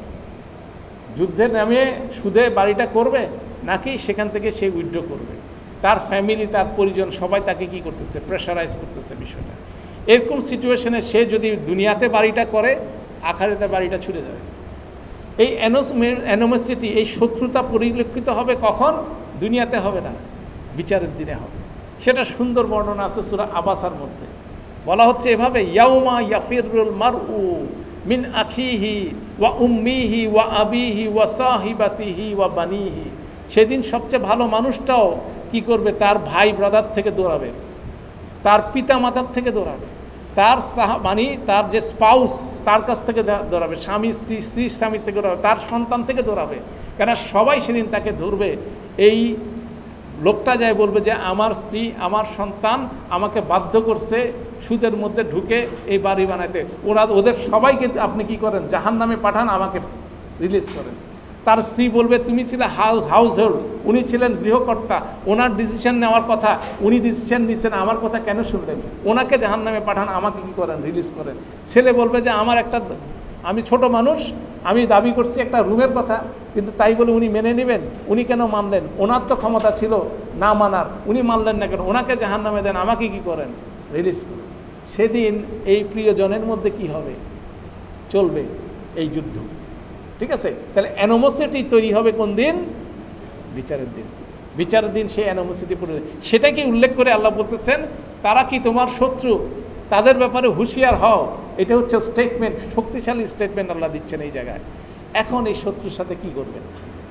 যুদ্ধে নামে সুদে বাড়িটা করবে, নাকি সেখান থেকে সে উইথড্র করবে? তার ফ্যামিলি, তার পরিজন সবাই তাকে কি করতেছে? প্রেশারাইজ করতেছে বিষয়টা। এরকম সিচুয়েশনে সে যদি দুনিয়াতে বাড়িটা করে, আখিরাতে বাড়িটা ছুটে যাবে। এই অ্যানোমাসিটি, এই শত্রুতা পরিলক্ষিত হবে কখন? দুনিয়াতে হবে না, বিচারের দিনে হবে। সেটা সুন্দর বর্ণনা আছে সূরা আবাসার মধ্যে। বলা হচ্ছে এভাবে, ইয়াউমা ইয়াফিরুল মারউ মিন আখিহি ওয়া উম্মিহি ওয়া আবিহি ওয়া সাহিবাতিহি ওয়া বানিহি। সেদিন সবচেয়ে ভালো মানুষটাও কি করবে? তার ভাই ব্রাদার থেকে দৌড়াবে, তার পিতা মাতার থেকে দৌড়াবে, তার সাহা মানে তার যে স্পাউস তার কাছ থেকে দৌড়াবে, স্বামী স্ত্রী স্ত্রী স্বামীর থেকে দৌড়াবে, তার সন্তান থেকে দৌড়াবে। কেন সবাই সেদিন তাকে ধরবে। এই লোকটা যায় বলবে যে আমার স্ত্রী আমার সন্তান আমাকে বাধ্য করছে সুদের মধ্যে ঢুকে এই বাড়ি বানাইতে, ওরা ওদের সবাইকে আপনি কি করেন? জাহান্নামে পাঠান, আমাকে রিলিজ করেন। তার স্ত্রী বলবে তুমি ছিলে হাউস হোল্ড, উনি ছিলেন গৃহকর্তা, ওনার ডিসিশন নেওয়ার কথা, উনি ডিসিশন নিচ্ছেন, আমার কথা কেন শুনলেন? ওনাকে জাহান্নামে পাঠান, আমাকে কি করেন? রিলিজ করেন। ছেলে বলবে যে আমার একটা, আমি ছোট মানুষ, আমি দাবি করছি একটা রুমের কথা, কিন্তু তাই বলে উনি মেনে নেবেন? উনি কেন মানলেন? ওনার তো ক্ষমতা ছিল না মানার, উনি মানলেন না কেন? ওনাকে জাহান্নামে দেন, আমাকে কি করেন? রিলিজ করেন। সেদিন এই প্রিয়জনের মধ্যে কি হবে? চলবে এই যুদ্ধ। ঠিক আছে? তাহলে অ্যানোমোসিটি তৈরি হবে কোন দিন? বিচারের দিন। বিচারের দিন সেই অ্যানোমোসিটি পড়ে, সেটাকে উল্লেখ করে আল্লাহ বলতেছেন তারা কি তোমার শত্রু, তাদের ব্যাপারে হুঁশিয়ার হও। এটা হচ্ছে স্টেটমেন্ট, শক্তিশালী স্টেটমেন্ট আল্লাহ দিচ্ছেন এই জায়গায়। এখন এই শত্রুর সাথে কি করবেন?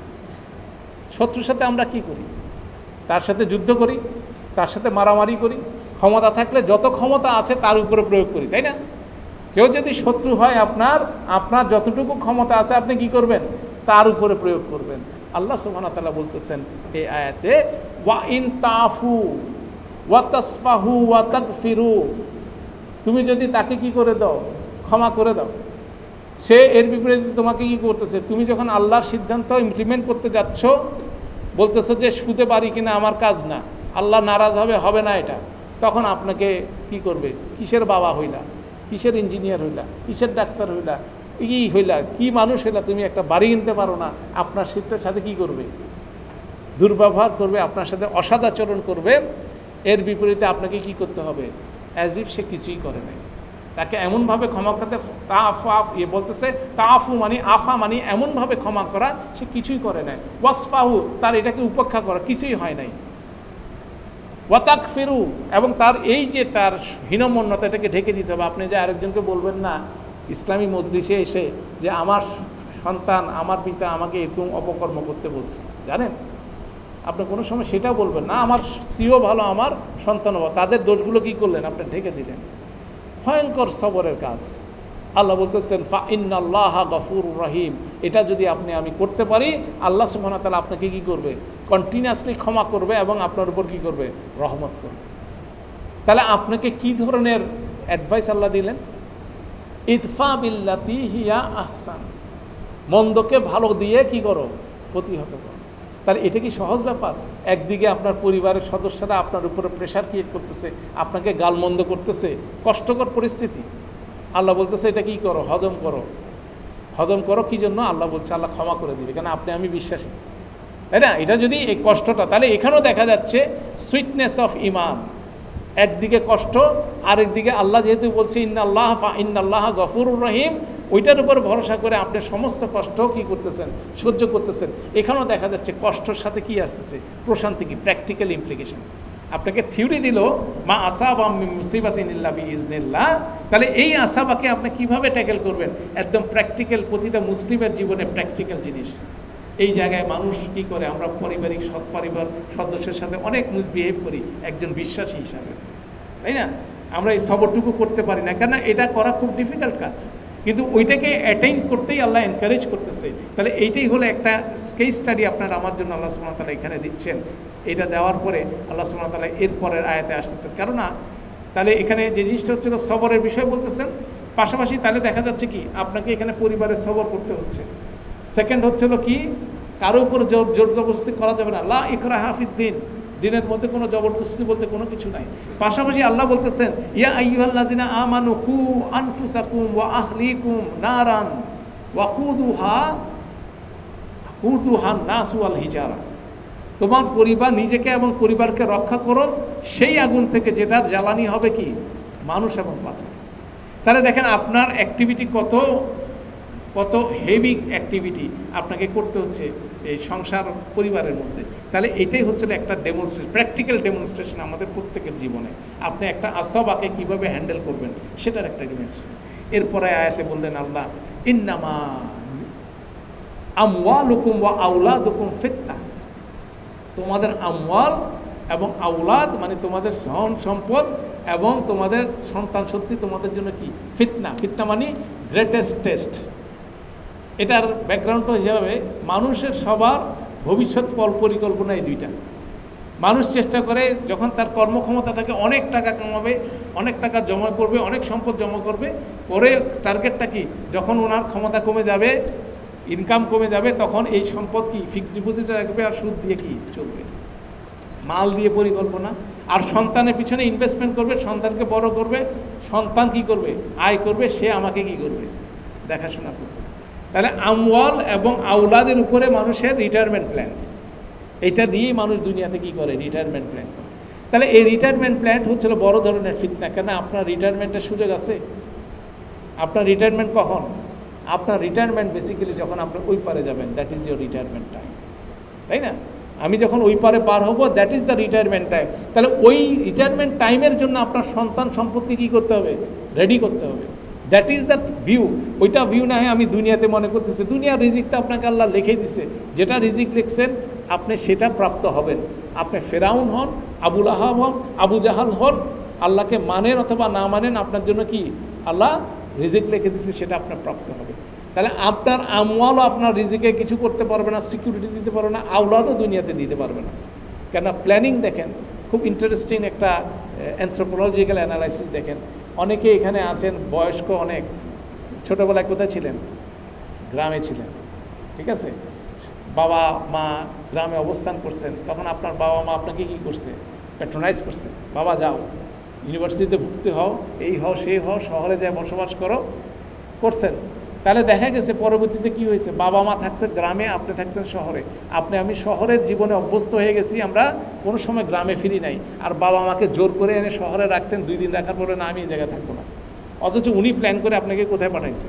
শত্রুর সাথে আমরা কি করি? তার সাথে যুদ্ধ করি, তার সাথে মারামারি করি, ক্ষমতা থাকলে যত ক্ষমতা আছে তার উপরে প্রয়োগ করি, তাই না? কেউ যদি শত্রু হয় আপনার, আপনার যতটুকু ক্ষমতা আছে আপনি কি করবেন? তার উপরে প্রয়োগ করবেন। আল্লাহ সুবহানাহু ওয়া তাআলা বলতেছেন এই আয়াতে, ওয়া ইন তাফু ওয়া তাসফাহু ওয়া তাগফিরু, তুমি যদি তাকে কি করে দাও? ক্ষমা করে দাও। সে এর বিপরীতে তোমাকে কি করতেছে? তুমি যখন আল্লাহর সিদ্ধান্ত ইমপ্লিমেন্ট করতে যাচ্ছ, বলতেছো যে সুদে পারি কিনা আমার কাজ না, আল্লাহ নারাজ হবে, হবে না এটা, তখন আপনাকে কি করবে? কিসের বাবা হইলা, কিসের ইঞ্জিনিয়ার হইলা, কিসের ডাক্তার হইলা, কি হইলা, কি মানুষ হইলা, তুমি একটা বাড়ি কিনতে পারো না, আপনার শীতের সাথে কি করবে? দুর্ব্যবহার করবে, আপনার সাথে অসদাচরণ করবে। এর বিপরীতে আপনাকে কি করতে হবে? অ্যাজ ইফ সে কিছুই করে নাই, তাকে এমনভাবে ক্ষমা করতে, তাফ ইয়ে বলতেছে তাফু মানে আফা মানে এমনভাবে ক্ষমা করা সে কিছুই করে নাই, ওয়াসফাহু তার এটাকে উপেক্ষা করা, কিছুই হয় নাই, ওয়াতাক ফিরু এবং তার এই যে তার হীনমন্যতা এটাকে ঢেকে দিতে হবে। আপনি যে আরেকজনকে বলবেন না ইসলামী মজলিসে এসে যে আমার সন্তান আমার পিতা আমাকে এরকম অপকর্ম করতে বলছে, জানেন? আপনি কোনো সময় সেটাও বলবেন না, আমার স্ত্রীও ভালো আমার সন্তানও ভালো, তাদের দোষগুলো কী করলেন? আপনি ঢেকে দিলেন। ভয়ঙ্কর সবরের কাজ। আল্লাহ বলতেছেন ফা ইন্নাল্লাহা গফুরুর রহিম, এটা যদি আপনি আমি করতে পারি, আল্লাহ সুবহানাহু ওয়া তাআলা আপনাকে কী করবে? কন্টিনিউয়াসলি ক্ষমা করবে এবং আপনার উপর কী করবে? রহমত করবে। তাহলে আপনাকে কি ধরনের অ্যাডভাইস আল্লাহ দিলেন? ইদফা বিল্লাতি হিয়া আহসান, মন্দকে ভালো দিয়ে কি করো? প্রতিহত করো। তাহলে এটা কি সহজ ব্যাপার? একদিকে আপনার পরিবারের সদস্যরা আপনার উপরে প্রেশার ক্রিয়েট করতেছে, আপনাকে গালমন্দ করতেছে, কষ্টকর পরিস্থিতি। আল্লাহ বলতেছে এটা কি করো? হজম করো। হজম করো কি জন্য? আল্লাহ বলছে আল্লাহ ক্ষমা করে দিবে, কেন আপনি আমি বিশ্বাসী, তাই না? এটা যদি এই কষ্টটা, তাহলে এখানেও দেখা যাচ্ছে সুইটনেস অফ ইমান। একদিকে কষ্ট, আরেকদিকে আল্লাহ যেহেতু বলছে ইন্নাল্লাহ ইন্নাল্লাহ গফুরুর রহিম, ওইটার উপর ভরসা করে আপনি সমস্ত কষ্ট কি করতেছেন? সহ্য করতেছেন। এখানেও দেখা যাচ্ছে কষ্টর সাথে কি আসতেছে? প্রশান্তি। কি প্র্যাকটিক্যাল ইমপ্লিকেশন। আপনাকে থিওরি দিল মা আসাবা মিন মুসিবাতিন ইল্লা বিইজনিল্লাহ, তাহলে এই আসাবাকে আপনি কিভাবে ট্যাকেল করবেন? একদম প্র্যাকটিক্যাল, প্রতিটা মুসলিমের জীবনে প্র্যাকটিক্যাল জিনিস। এই জায়গায় মানুষ কি করে? আমরা পারিবারিক সৎ পরিবার সদস্যের সাথে অনেক মিসবিহেভ করি একজন বিশ্বাসী হিসাবে, তাই না? আমরা এই সবরটুকু করতে পারি না, কেন? এটা করা খুব ডিফিকাল্ট কাজ, কিন্তু ওইটাকে অ্যাটেইন করতেই আল্লাহ এনকারেজ করতেছে। তাহলে এইটাই হলো একটা কেস স্টাডি আপনার আমার জন্য আল্লাহ সুবহানাহু ওয়া তাআলা এখানে দিচ্ছেন। এটা দেওয়ার পরে আল্লাহ সুবহানাহু ওয়া তাআলা এর পরের আয়াতে আসতেছেন, কেননা তাহলে এখানে যে জিনিসটা হচ্ছিল সবরের বিষয় বলতেছেন, পাশাপাশি তাহলে দেখা যাচ্ছে কি আপনাকে এখানে পরিবারের সবর করতে হচ্ছে। সেকেন্ড হচ্ছিল কি, কারো উপর জোর জোর জবরদস্তি করা যাবে না, লা ইকরাহা ফিদ্দিন, দিনের মধ্যে কোনো জবরদস্তি বলতে কোনো কিছু নাই। পাশাপাশি আল্লাহ বলতেছেন ইয়া আইয়ুহাল্লাযিনা আমানু কু আনফুসাকুম ওয়া আহলিকুম নারান ওয়াকুদুহা কুদুহান নাসু ওয়াল হিজারা, তোমার পরিবার নিজেকে এবং পরিবারকে রক্ষা করো সেই আগুন থেকে যেটার জ্বালানি হবে কি? মানুষ এবং পাথর। তাহলে দেখেন আপনার অ্যাক্টিভিটি কত কত হেভি অ্যাক্টিভিটি আপনাকে করতে হচ্ছে এই সংসার পরিবারের মধ্যে। তাহলে এটাই হচ্ছে একটা ডেমনস্ট্রেশন, প্র্যাকটিক্যাল ডেমনস্ট্রেশন আমাদের প্রত্যেকের জীবনে। আপনি একটা আসবাকে কীভাবে হ্যান্ডেল করবেন সেটার একটা ডেমনস্ট্রেশন। এরপরে আয়াতে বললেন আল্লাহ, ইন্নামা আমওয়ালুকুম ওয়া আওলাদুকুম ফিতনা, তোমাদের আমওয়াল এবং আওলাদ মানে তোমাদের ধন সম্পদ এবং তোমাদের সন্তান সত্যি তোমাদের জন্য কি ফিতনা। ফিতনা মানে গ্রেটেস্ট টেস্ট। এটার ব্যাকগ্রাউন্ডটা হিসাবে মানুষের সবার ভবিষ্যৎ পরিকল্পনা এই দুইটা। মানুষ চেষ্টা করে যখন তার কর্মক্ষমতাটাকে অনেক টাকা কামাবে, অনেক টাকা জমা করবে, অনেক সম্পদ জমা করবে, পরে টার্গেটটা কি, যখন ওনার ক্ষমতা কমে যাবে, ইনকাম কমে যাবে, তখন এই সম্পদ কি ফিক্সড ডিপোজিটে রাখবে আর সুদ দিয়ে কি চলবে, মাল দিয়ে পরিকল্পনা। আর সন্তানের পিছনে ইনভেস্টমেন্ট করবে, সন্তানকে বড় করবে, সন্তান কি করবে, আয় করবে, সে আমাকে কি করবে, দেখাশোনা করবে। তাহলে আমওয়াল এবং আওলাদের উপরে মানুষের রিটায়ারমেন্ট প্ল্যান, এটা দিয়েই মানুষ দুনিয়াতে কি করে, রিটায়ারমেন্ট প্ল্যান করে। তাহলে এই রিটায়ারমেন্ট প্ল্যান হচ্ছিল বড় ধরনের ফিতনা। কেন আপনার রিটায়ারমেন্টের সুযোগ আছে? আপনার রিটায়ারমেন্ট কখন? আপনার রিটায়ারমেন্ট বেসিক্যালি যখন আপনার ওই পারে যাবেন, that is your retirement time, তাই না? আমি যখন ওই পারে পার হবো, that is the retirement time. তাহলে ওই রিটায়ারমেন্ট টাইমের জন্য আপনার সন্তান সম্পত্তি কী করতে হবে, রেডি করতে হবে। That is that view. ওইটা ভিউ না হয় আমি দুনিয়াতে মনে করতেছি, দুনিয়ার রিজিকটা আপনাকে আল্লাহ লিখেই দিছে, যেটা রিজিক লিখছেন আপনি সেটা প্রাপ্ত হবেন। আপনি ফেরাউন হন, আবুল আহাব হন, আবু জাহাল হন, আল্লাহকে মানেন অথবা না মানেন, আপনার জন্য কি আল্লাহ রিজিক লিখে দিছে, সেটা আপনার প্রাপ্ত হবে। তাহলে আপনার আমওয়ালও আপনার রিজিকে কিছু করতে পারবে না, সিকিউরিটি দিতে পারবে না, আওলাদও দুনিয়াতে দিতে পারবে না। কেন প্ল্যানিং দেখেন, খুব ইন্টারেস্টিং একটা অ্যানথ্রোপোলজিক্যাল অ্যানালাইসিস দেখেন। অনেকে এখানে আছেন বয়স্ক, অনেক ছোটোবেলায় কোথায় ছিলেন, গ্রামে ছিলেন, ঠিক আছে? বাবা মা গ্রামে অবস্থান করছেন, তখন আপনার বাবা মা আপনাকে কী করছে, প্যাট্রোনাইজ করছে, বাবা যাও ইউনিভার্সিটিতে ভর্তি হও, এই হও সেই হও, শহরে যায় বসবাস করো, করছেন। তাহলে দেখা গেছে পরবর্তীতে কি হয়েছে, বাবা মা থাকছে গ্রামে, আপনি থাকছেন শহরে। আপনি আমি শহরের জীবনে অভ্যস্ত হয়ে গেছি, আমরা কোনো সময় গ্রামে ফিরি নাই। আর বাবা মাকে জোর করে এনে শহরে রাখতেন, দুই দিন রাখার পরে না আমি এই জায়গায় থাকবো না। অথচ উনি প্ল্যান করে আপনাকে কোথায় পাঠাইছে,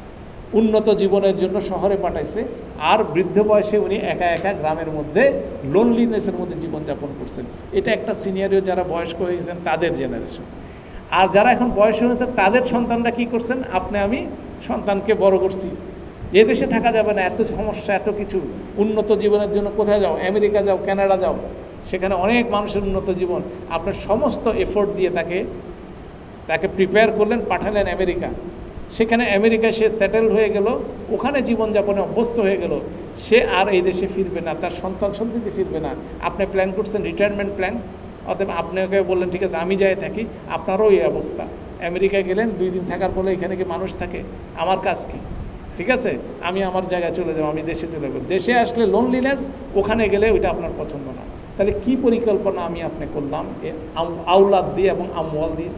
উন্নত জীবনের জন্য শহরে পাঠাইছে। আর বৃদ্ধ বয়সে উনি একা একা গ্রামের মধ্যে লোনলিনেসের মধ্যে জীবনযাপন করছেন। এটা একটা সিনিয়রিও যারা বয়স্ক হয়ে গেছেন তাদের জেনারেশন। আর যারা এখন বয়স হয়েছে তাদের সন্তানরা কি করছেন, আপনি আমি সন্তানকে বড় করছি, এদেশে থাকা যাবে না, এত সমস্যা, এত কিছু। উন্নত জীবনের জন্য কোথায় যাও, আমেরিকা যাও, কানাডা যাও, সেখানে অনেক মানুষের উন্নত জীবন। আপনার সমস্ত এফোর্ট দিয়ে তাকে তাকে প্রিপেয়ার করলেন, পাঠালেন আমেরিকা। সেখানে আমেরিকায় সে সেটেল হয়ে গেল, ওখানে জীবনযাপনে অভ্যস্ত হয়ে গেল। সে আর এই দেশে ফিরবে না, তার সন্তান সন্ততি ফিরবে না। আপনি প্ল্যান করছেন রিটায়ারমেন্ট প্ল্যান, অতএব আপনাকে বললেন ঠিক আছে আমি যাই থাকি, আপনারও এই অবস্থা। আমেরিকায় গেলেন, দুই দিন থাকার পরে এখানে কি মানুষ থাকে, আমার কাজ কি, ঠিক আছে আমি আমার জায়গায় চলে যাবো, আমি দেশে চলে যাবো। দেশে আসলে লোনলিনেস, ওখানে গেলে ওইটা আপনার পছন্দ না। তাহলে কি পরিকল্পনা আমি আপনি করলাম আওলাদ দিয়ে এবং আমওয়াল দিয়ে?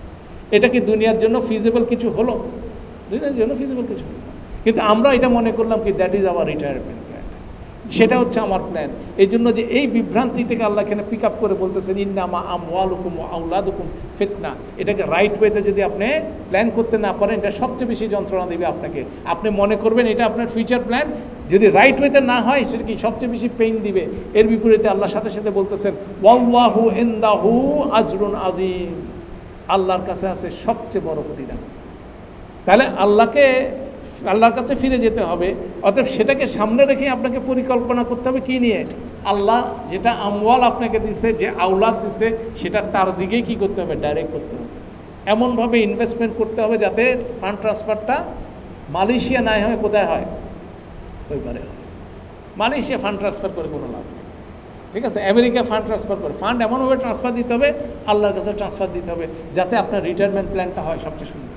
এটা কি দুনিয়ার জন্য ফিজিবল কিছু হলো? দুনিয়ার জন্য ফিজিবল কিছু হলো, কিন্তু আমরা এটা মনে করলাম কি that is our retirement plan, সেটা হচ্ছে আমার প্ল্যান। এই জন্য যে এই বিভ্রান্তি থেকে আল্লাহ এখানে পিক আপ করে বলতেছেন ইন্নামা আমওয়ালুকুম ওয়া আওলাদুকুম ফিতনা। এটাকে রাইট ওয়েতে যদি আপনি প্ল্যান করতে না পারেন, এটা সবচেয়ে বেশি যন্ত্রণা দেবে আপনাকে। আপনি মনে করবেন এটা আপনার ফিউচার প্ল্যান, যদি রাইট ওয়েতে না হয় সেটা কি সবচেয়ে বেশি পেইন দিবে। এর বিপরীতে আল্লাহর সাথে সাথে বলতেছেন ওয়াল্লাহু ইনদাহু আজরুন আযীম, আল্লাহর কাছে আছে সবচেয়ে বড় প্রতিদান। তাহলে আল্লাহকে আল্লাহর কাছে ফিরে যেতে হবে। অতএব সেটাকে সামনে রেখে আপনাকে পরিকল্পনা করতে হবে কি নিয়ে, আল্লাহ যেটা আমওয়াল আপনাকে দিছে, যে আওলাদ দিছে, সেটা তার দিকেই কি করতে হবে, ডাইরেক্ট করতে হবে। এমনভাবে ইনভেস্টমেন্ট করতে হবে যাতে ফান্ড ট্রান্সফারটা মালয়েশিয়া না হয়, কোথায় হয়, ওইবারে হয়। মালয়েশিয়া ফান্ড ট্রান্সফার করে কোনো লাভ নেই, ঠিক আছে? আমেরিকা ফান্ড ট্রান্সফার করে, ফান্ড এমনভাবে ট্রান্সফার দিতে হবে, আল্লাহর কাছে ট্রান্সফার দিতে হবে, যাতে আপনার রিটায়ারমেন্ট প্ল্যানটা হয় সবচেয়ে সুন্দর।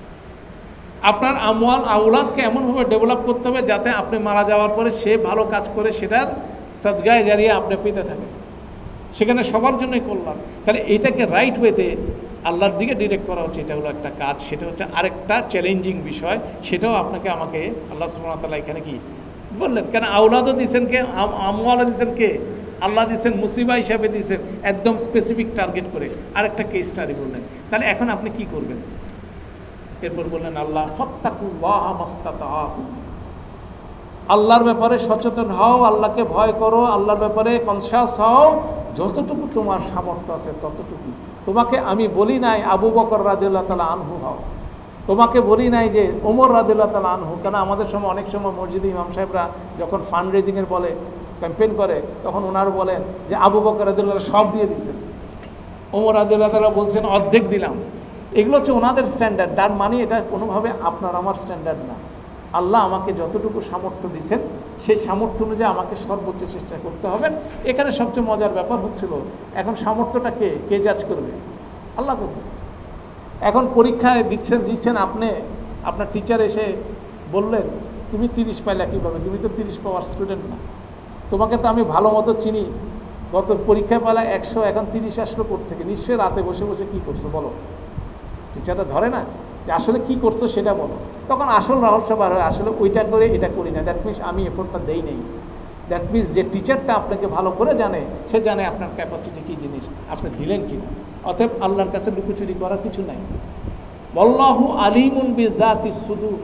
আপনার আমওয়াল আওলাদকে এমনভাবে ডেভেলপ করতে হবে যাতে আপনি মারা যাওয়ার পরে সে ভালো কাজ করে সেটার সদগায়ে জারিয়া আপনি পেতে থাকেন, সেখানে সবার জন্যই করলাম। তাহলে এটাকে রাইট ওয়েতে আল্লাহর দিকে ডিরেক্ট করা হচ্ছে, এটা হলো একটা কাজ। সেটা হচ্ছে আরেকটা চ্যালেঞ্জিং বিষয়, সেটাও আপনাকে আমাকে আল্লাহ সুবহানাহু ওয়া তাআলা এখানে কি বললেন, কেন আওলাদও দিয়েছেন কে, আমওয়ালও দিয়েছেন কে, আল্লাহ দিয়েছেন, মুসিবা হিসাবে দিয়েছেন, একদম স্পেসিফিক টার্গেট করে। আরেকটা কেস স্টাডি বললেন। তাহলে এখন আপনি কি করবেন? এরপর বললেন আল্লাহ ফাত্তাকুল্লাহা মাস্তাতা'তুম, আল্লাহর ব্যাপারে সচেতন হও, আল্লাহকে ভয় করো, আল্লাহর ব্যাপারে কনসিয়াস হও, যতটুকু তোমার সামর্থ্য আছে ততটুকু। তোমাকে আমি বলি নাই আবু বকর রাদিয়াল্লাহু তাআলা আনহু হও, তোমাকে বলি নাই যে ওমর রাদিয়াল্লাহু তাআলা আনহু। কেন আমাদের সময় অনেক সময় মসজিদে ইমাম সাহেবরা যখন ফান্ড রেজিংয়ের বলে ক্যাম্পেইন করে, তখন ওনারা বলেন যে আবু বকর রাদিয়াল্লাহু সব দিয়ে দিয়েছেন, ওমর রাদিয়াল্লাহু তাআলা বলছেন অর্ধেক দিলাম। এগুলো হচ্ছে ওনাদের স্ট্যান্ডার্ড, তার মানে এটা কোনোভাবে আপনার আমার স্ট্যান্ডার্ড না। আল্লাহ আমাকে যতটুকু সামর্থ্য দিয়েছেন সেই সামর্থ্য অনুযায়ী আমাকে সর্বোচ্চ চেষ্টা করতে হবে। এখানে সবচেয়ে মজার ব্যাপার হচ্ছিল, এখন সামর্থ্যটা কে কে জাজ করবে? আল্লাহ করবে। এখন পরীক্ষায় দিচ্ছেন দিচ্ছেন আপনি, আপনার টিচার এসে বললেন তুমি তিরিশ পাইলা কীভাবে, তুমি তো তিরিশ পাওয়ার স্টুডেন্ট না, তোমাকে তো আমি ভালো মতো চিনি, গত পরীক্ষায় পেলা একশো, এখন তিরিশ আসলো কোত্থেকে? নিশ্চয়ই রাতে বসে বসে কী করছো বলো। টিচারটা ধরে না যে আসলে কী করছো সেটা বলো। তখন আসল রহস্য বার হয়, আসলে ওইটা করে এটা করি না, দ্যাট মিনস আমি এফোর্টটা দেই নেই। দ্যাট মিনস যে টিচারটা আপনাকে ভালো করে জানে, সে জানে আপনার ক্যাপাসিটি কী জিনিস, আপনি দিলেন কি না। অতএব আল্লাহর কাছে লুকোচুরি করার কিছু নাই। ওয়াল্লাহু আলিমুন বিযাতিস সুদূর,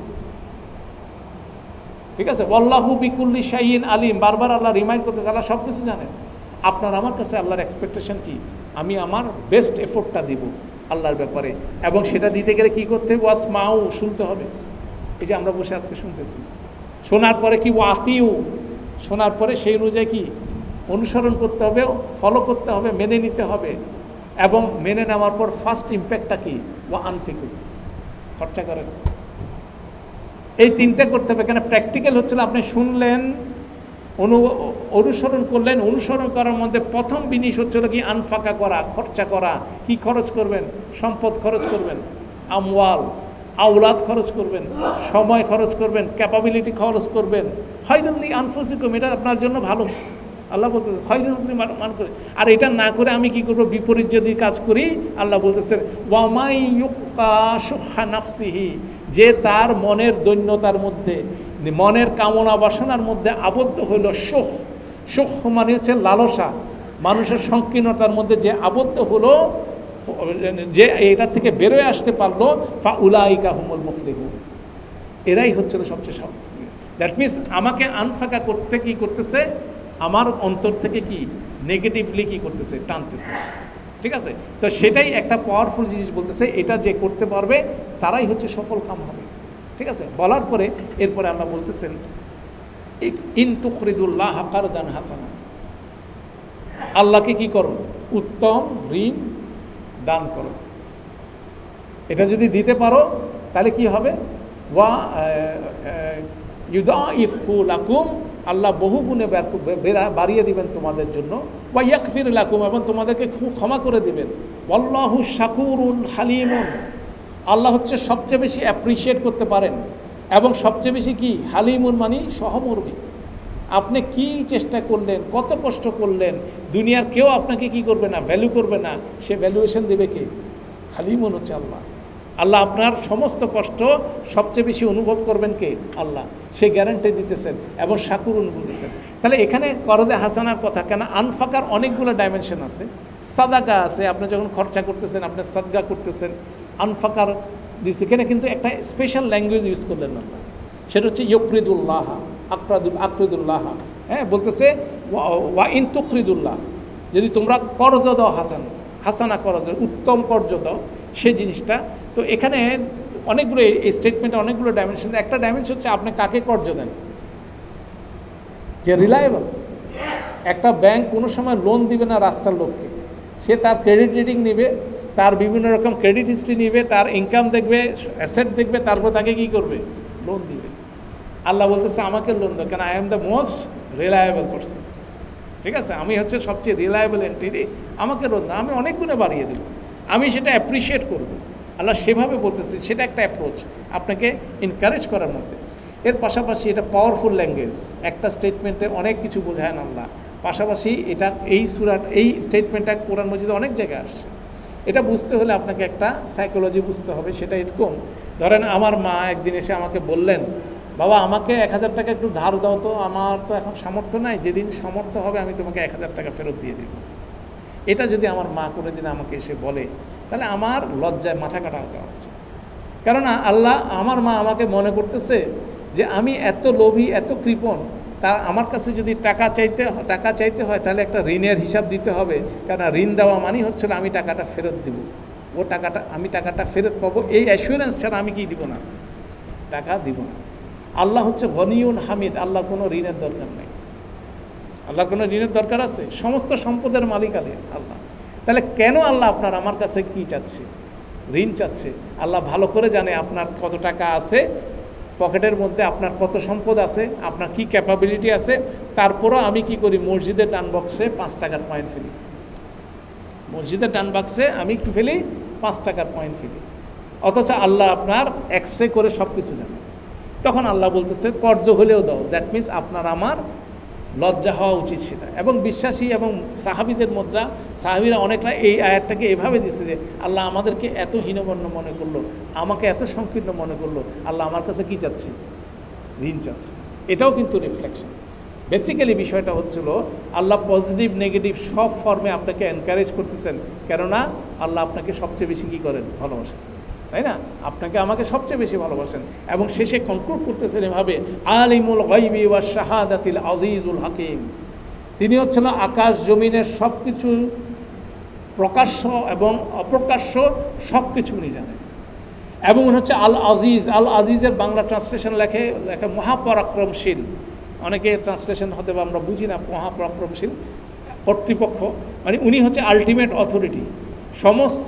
ঠিক আছে। ওয়াল্লাহু বিকুল্লি শাইইন আলিম, বারবার আল্লাহ রিমাইন্ড করতেছে আল্লাহ সব কিছু জানেন। আপনার আমার কাছে আল্লাহর এক্সপেকটেশন কি? আমি আমার বেস্ট এফোর্টটা দিব আল্লাহর ব্যাপারে, এবং সেটা দিতে গেলে কী করতে হবে? ওয়াস মাউ, শুনতে হবে। এই যে আমরা বসে আজকে শুনতেছি, শোনার পরে কি ওয়াতিউ, শোনার পরে সেই অনুযায়ী কি অনুসরণ করতে হবে, ফলো করতে হবে, মেনে নিতে হবে। এবং মেনে নেওয়ার পর ফার্স্ট ইম্প্যাক্টটা কি? ওয়া আনফিকু, খরচা করেন। এই তিনটা করতে হবে। কেন প্র্যাকটিক্যাল হচ্ছিল, আপনি শুনলেন, অনু অনুসরণ করলেন, অনুসরণ করার মধ্যে প্রথম জিনিস হচ্ছিল কি? আনফাকা করা, খরচা করা। কি খরচ করবেন? সম্পদ খরচ করবেন, আমওয়াল আওলাদ খরচ করবেন, সময় খরচ করবেন, ক্যাপাবিলিটি খরচ করবেন। খয়রুল আনফুসিকুম, এটা আপনার জন্য ভালো। আল্লাহ বলতেছে খয়রুল মান করে। আর এটা না করে আমি কি করবো? বিপরীত যদি কাজ করি, আল্লাহ বলতেছেন ওয়ামাই ইউকা শুহা নাফসিহি, যে তার মনের দৈন্যতার মধ্যে, মনের কামনা বাসনার মধ্যে আবদ্ধ হইল। সুখ, সুখ মানে হচ্ছে লালসা, মানুষের সংকীর্ণতার মধ্যে যে আবদ্ধ হলো, যে এটা থেকে বেরোয় আসতে পারলো, ফা উলাইকা হুমুল মুফলিহুন, এরাই হচ্ছিল সবচেয়ে সব। দ্যাট মিনস আমাকে আনফাকা করতে কি করতেছে? আমার অন্তর থেকে কি নেগেটিভলি কি করতেছে? টানতেছে। ঠিক আছে, তো সেটাই একটা পাওয়ারফুল জিনিস বলতেছে, এটা যে করতে পারবে তারাই হচ্ছে সফল কাম হবে। ঠিক আছে, বলার পরে এরপরে আল্লাহ বলতেছেন ইন তুকরিদুল্লাহ কারদান হাসানা, আল্লাহকে কি করো? উত্তম ঋণ দান করো। এটা যদি দিতে পারো তাহলে কি হবে? ওয়া ইউদাইফু লাকুম, আল্লাহ বহু গুণে বাড়িয়ে দিবেন তোমাদের জন্য। ওয়া ইয়াগফির লাকুম, এবং তোমাদেরকে ক্ষমা করে দিবেন। ওয়াল্লাহু শাকুরুন হালিমুন, আল্লাহ হচ্ছে সবচেয়ে বেশি অ্যাপ্রিসিয়েট করতে পারেন এবং সবচেয়ে বেশি কি? হালিমুন মানে সহমর্মী। আপনি কি চেষ্টা করলেন, কত কষ্ট করলেন, দুনিয়ার কেউ আপনাকে কি করবে না? ভ্যালু করবে না। সে ভ্যালুয়েশন দেবে কে? হালিমুন হচ্ছে আল্লাহ। আল্লাহ আপনার সমস্ত কষ্ট সবচেয়ে বেশি অনুভব করবেন কে? আল্লাহ। সে গ্যারান্টি দিতেছেন এবং শাকুর অনুভব দিতেছেন। তাহলে এখানে করদে হাসানার কথা কেন? আনফাকার অনেকগুলো ডাইমেনশন আছে। সাদাকা আছে, আপনি যখন খরচা করতেছেন, আপনি সাদগা করতেছেন, আনফাকার দিচ্ছে। এখানে কিন্তু একটা স্পেশাল ল্যাঙ্গুয়েজ ইউজ করলেন না, সেটা হচ্ছে ইয়করিদুল্লাহ, আকরাদুল আকরিদুল্লাহ। হ্যাঁ, বলতেছে ওয়া ইন তুকরিদুল্লাহ, যদি তোমরা কর্জ দাও, হাসান হাসানা কর্জ, উত্তম কর্জ দাও, সেই জিনিসটা। তো এখানে অনেকগুলো, এই স্টেটমেন্টে অনেকগুলো ডাইমেনশন। একটা ডাইমেনশন হচ্ছে আপনি কাকে কর্জ দেন, যে রিলায়েবল। একটা ব্যাংক কোনো সময় লোন দিবে না রাস্তার লোককে, সে তার ক্রেডিট রেটিং নেবে, তার বিভিন্ন রকম ক্রেডিট হিস্ট্রি নেবে, তার ইনকাম দেখবে, অ্যাসেট দেখবে, তারপর তাকে কী করবে? লোন দিবে। আল্লাহ বলতেছে আমাকে লোন দাও, কেন I am the most reliable person. ঠিক আছে, আমি হচ্ছে সবচেয়ে রিলায়েবল এন্টিটি, আমাকে লোন দাও, আমি অনেক গুণে বাড়িয়ে দেবো, আমি সেটা অ্যাপ্রিসিয়েট করব। আল্লাহ সেভাবে বলতেছে, সেটা একটা অ্যাপ্রোচ আপনাকে এনকারেজ করার মধ্যে। এর পাশাপাশি এটা পাওয়ারফুল ল্যাঙ্গুয়েজ, একটা স্টেটমেন্টে অনেক কিছু বোঝায় না আল্লাহ। পাশাপাশি এটা এই সুরাট, এই স্টেটমেন্টটা কোরআন মজিদে অনেক জায়গায় আসছে। এটা বুঝতে হলে আপনাকে একটা সাইকোলজি বুঝতে হবে। সেটা এরকম, ধরেন আমার মা একদিন এসে আমাকে বললেন, বাবা আমাকে এক হাজার টাকা একটু ধার দাও তো, আমার তো এখন সামর্থ্য নাই, যেদিন সামর্থ্য হবে আমি তোমাকে এক হাজার টাকা ফেরত দিয়ে দেব। এটা যদি আমার মা কোনো দিন আমাকে এসে বলে, তাহলে আমার লজ্জায় মাথা কাটা দেওয়া হচ্ছে। কেননা আল্লাহ, আমার মা আমাকে মনে করতেছে যে আমি এত লোভী, এত কৃপণ, তা আমার কাছে যদি টাকা চাইতে টাকা চাইতে হয় তাহলে একটা ঋণের হিসাব দিতে হবে, কেননা ঋণ দেওয়া মানেই হচ্ছিল আমি টাকাটা ফেরত দেব, ও টাকাটা আমি টাকাটা ফেরত পাবো, এই অ্যাসুরেন্স ছাড়া আমি কি দিব না, টাকা দিব না। আল্লাহ হচ্ছে গনিউন হামিদ, আল্লাহ কোনো ঋণের দরকার নেই। আল্লাহর কোনো ঋণের দরকার আছে? সমস্ত সম্পদের মালিক আল্লাহ। তাহলে কেন আল্লাহ আপনার আমার কাছে কি চাচ্ছে? ঋণ চাচ্ছে। আল্লাহ ভালো করে জানে আপনার কত টাকা আছে পকেটের মধ্যে, আপনার কত সম্পদ আছে, আপনার কি ক্যাপাবিলিটি আছে। তারপরও আমি কি করি, মসজিদের ডান বক্সে পাঁচ টাকার পয়েন্ট ফেলি, মসজিদের ডান বক্সে আমি কি ফেলি, পাঁচ টাকার পয়েন্ট ফেলি। অথচ আল্লাহ আপনার এক্স রে করে সব কিছু জানে। তখন আল্লাহ বলতেছে কর্জ হলেও দাও। দ্যাট মিনস আপনার আমার লজ্জা হওয়া উচিত সেটা। এবং বিশ্বাসী এবং সাহাবিদের মুদ্রা, সাহাবিরা অনেকটা এই আয়াতটাকে এভাবে দিচ্ছে যে আল্লাহ আমাদেরকে এত হীনমন্য মনে করলো, আমাকে এত সংকীর্ণ মনে করলো, আল্লাহ আমার কাছে কি চাচ্ছে, ঋণ চাচ্ছে। এটাও কিন্তু রিফ্লেকশন। বেসিক্যালি বিষয়টা হচ্ছিল আল্লাহ পজিটিভ নেগেটিভ সব ফর্মে আপনাকে এনকারেজ করতেছেন, কেননা আল্লাহ আপনাকে সবচেয়ে বেশি কী করেন, ভালোবাসেন, তাই না? আপনাকে আমাকে সবচেয়ে বেশি ভালোবাসেন। এবং শেষে কনক্লুড করতেছেন এভাবে, আলিমুল গায়বি ওয়াশ শাহাদাতিল আজিজুল হাকিম, তিনি হচ্ছেন আকাশ জমিনের সব কিছু প্রকাশ্য এবং অপ্রকাশ্য সব কিছু উনি জানেন। এবং হচ্ছে আল আজিজ, আল আজিজের বাংলা ট্রান্সলেশন লেখে লেখে মহাপরাক্রমশীল। অনেকে ট্রান্সলেশন হতে বা আমরা বুঝি না, মহাপরাক্রমশীল কর্তৃপক্ষ মানে উনি হচ্ছে আলটিমেট অথরিটি, সমস্ত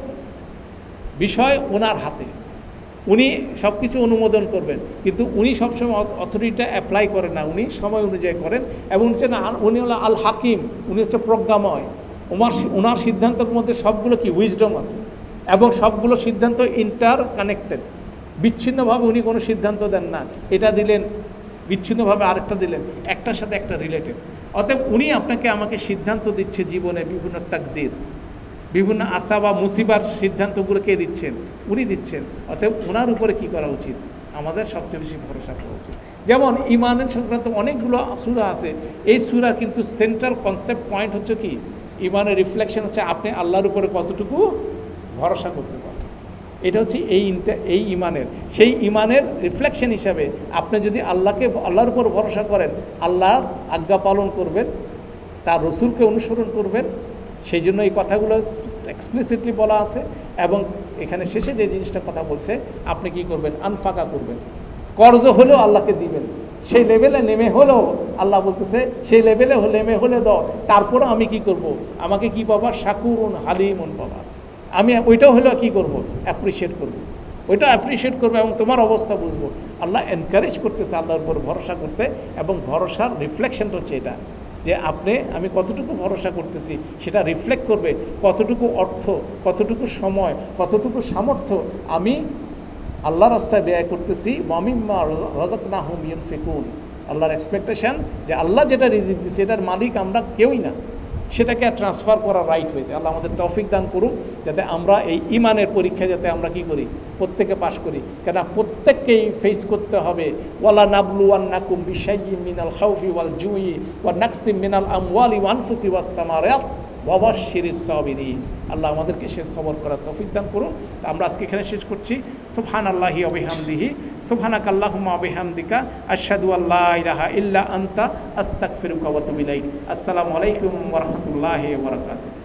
বিষয় ওনার হাতে, উনি সব কিছু অনুমোদন করবেন, কিন্তু উনি সবসময় অথরিটিটা অ্যাপ্লাই করেন না, উনি সময় অনুযায়ী করেন। এবং হচ্ছে না, উনি হলো আল হাকিম, উনি হচ্ছে প্রজ্ঞাময়। ওনার ওনার সিদ্ধান্তের মধ্যে সবগুলো কি উইজডম আছে, এবং সবগুলো সিদ্ধান্ত ইন্টার কানেক্টেড, বিচ্ছিন্নভাবে উনি কোনো সিদ্ধান্ত দেন না, এটা দিলেন বিচ্ছিন্নভাবে আরেকটা দিলেন, একটার সাথে একটা রিলেটেড। অতএব উনি আপনাকে আমাকে সিদ্ধান্ত দিচ্ছে জীবনে বিভিন্ন তাকদীর, বিভিন্ন আশা বা মুসিবার সিদ্ধান্তগুলো কে দিচ্ছেন, উনি দিচ্ছেন। অতএব ওনার উপরে কি করা উচিত, আমাদের সবচেয়ে বেশি ভরসা করা উচিত। যেমন ইমানের সংক্রান্ত অনেকগুলো সূরা আছে, এই সূরা কিন্তু সেন্ট্রাল কনসেপ্ট পয়েন্ট হচ্ছে কি, ইমানের রিফ্লেকশন হচ্ছে আপনি আল্লাহর উপরে কতটুকু ভরসা করতে পারেন। এটা হচ্ছে এই এই ইমানের, সেই ইমানের রিফ্লেকশন হিসাবে আপনি যদি আল্লাহকে আল্লাহর উপর ভরসা করেন, আল্লাহর আজ্ঞা পালন করবেন, তার রসুলকে অনুসরণ করবেন, সেই জন্য এই কথাগুলো এক্সপ্লিসিটলি বলা আছে। এবং এখানে শেষে যে জিনিসটা কথা বলছে, আপনি কি করবেন, আনফাকা করবেন, কর্জ হলেও আল্লাহকে দিবেন, সেই লেভেলে নেমে হলেও আল্লাহ বলতেছে সেই লেভেলে নেমে হলে দাও, তারপরে আমি কি করব, আমাকে কি পাবা, শাকুরুন হালিমুন পাবা, আমি ওইটাও হলেও কী করব, অ্যাপ্রিসিয়েট করব, ওইটা অ্যাপ্রিসিয়েট করবো এবং তোমার অবস্থা বুঝবো। আল্লাহ এনকারেজ করতেছে আল্লাহর উপর ভরসা করতে, এবং ভরসার রিফ্লেকশনটা হচ্ছে এটা যে আপনি আমি কতটুকু ভরসা করতেছি সেটা রিফ্লেক্ট করবে কতটুকু অর্থ, কতটুকু সময়, কতটুকু সামর্থ্য আমি আল্লাহ রাস্তায় ব্যয় করতেছি। মামিম্মা রাযাকনাহুম ইউনফিকুন, আল্লাহর এক্সপেকটেশন যে আল্লাহ যেটা রিজিক দিচ্ছে এটার মালিক আমরা কেউই না, সেটাকে ট্রান্সফার করার রাইট হয়েছে। আল্লাহ আমাদের তৌফিক দান করুন যাতে আমরা এই ইমানের পরীক্ষা যাতে আমরা কি করি, প্রত্যেকে পাশ করি। কেন প্রত্যেককেই ফেস করতে হবে, ওয়ালা নাবলুওয়ান্নাকুম বিশাইয়্যিম মিনাল খাউফি ওয়াল জুই ওয়া নাকসিম মিনাল আমওয়ালি ওয়া আনফুসি ওয়াস সামারাত ওয়া বাশশিরিস সাবিরিন। আল্লাহ আমাদেরকে সে সবর করার তৌফিক দান করুন। আমরা আজকে এখানে শেষ করছি। সুবহানাল্লাহি ওয়া বিহামদিহি, সুবহানাকাল্লাহুম্মা ওয়া বিহামদিকা, আশহাদু আল্লা ইলাহা ইল্লা আনতা, আস্তাগফিরুকা ওয়া আতুবু ইলাইক। আসসালামু আলাইকুম ওয়া রাহমাতুল্লাহি ওয়া বারাকাতুহু।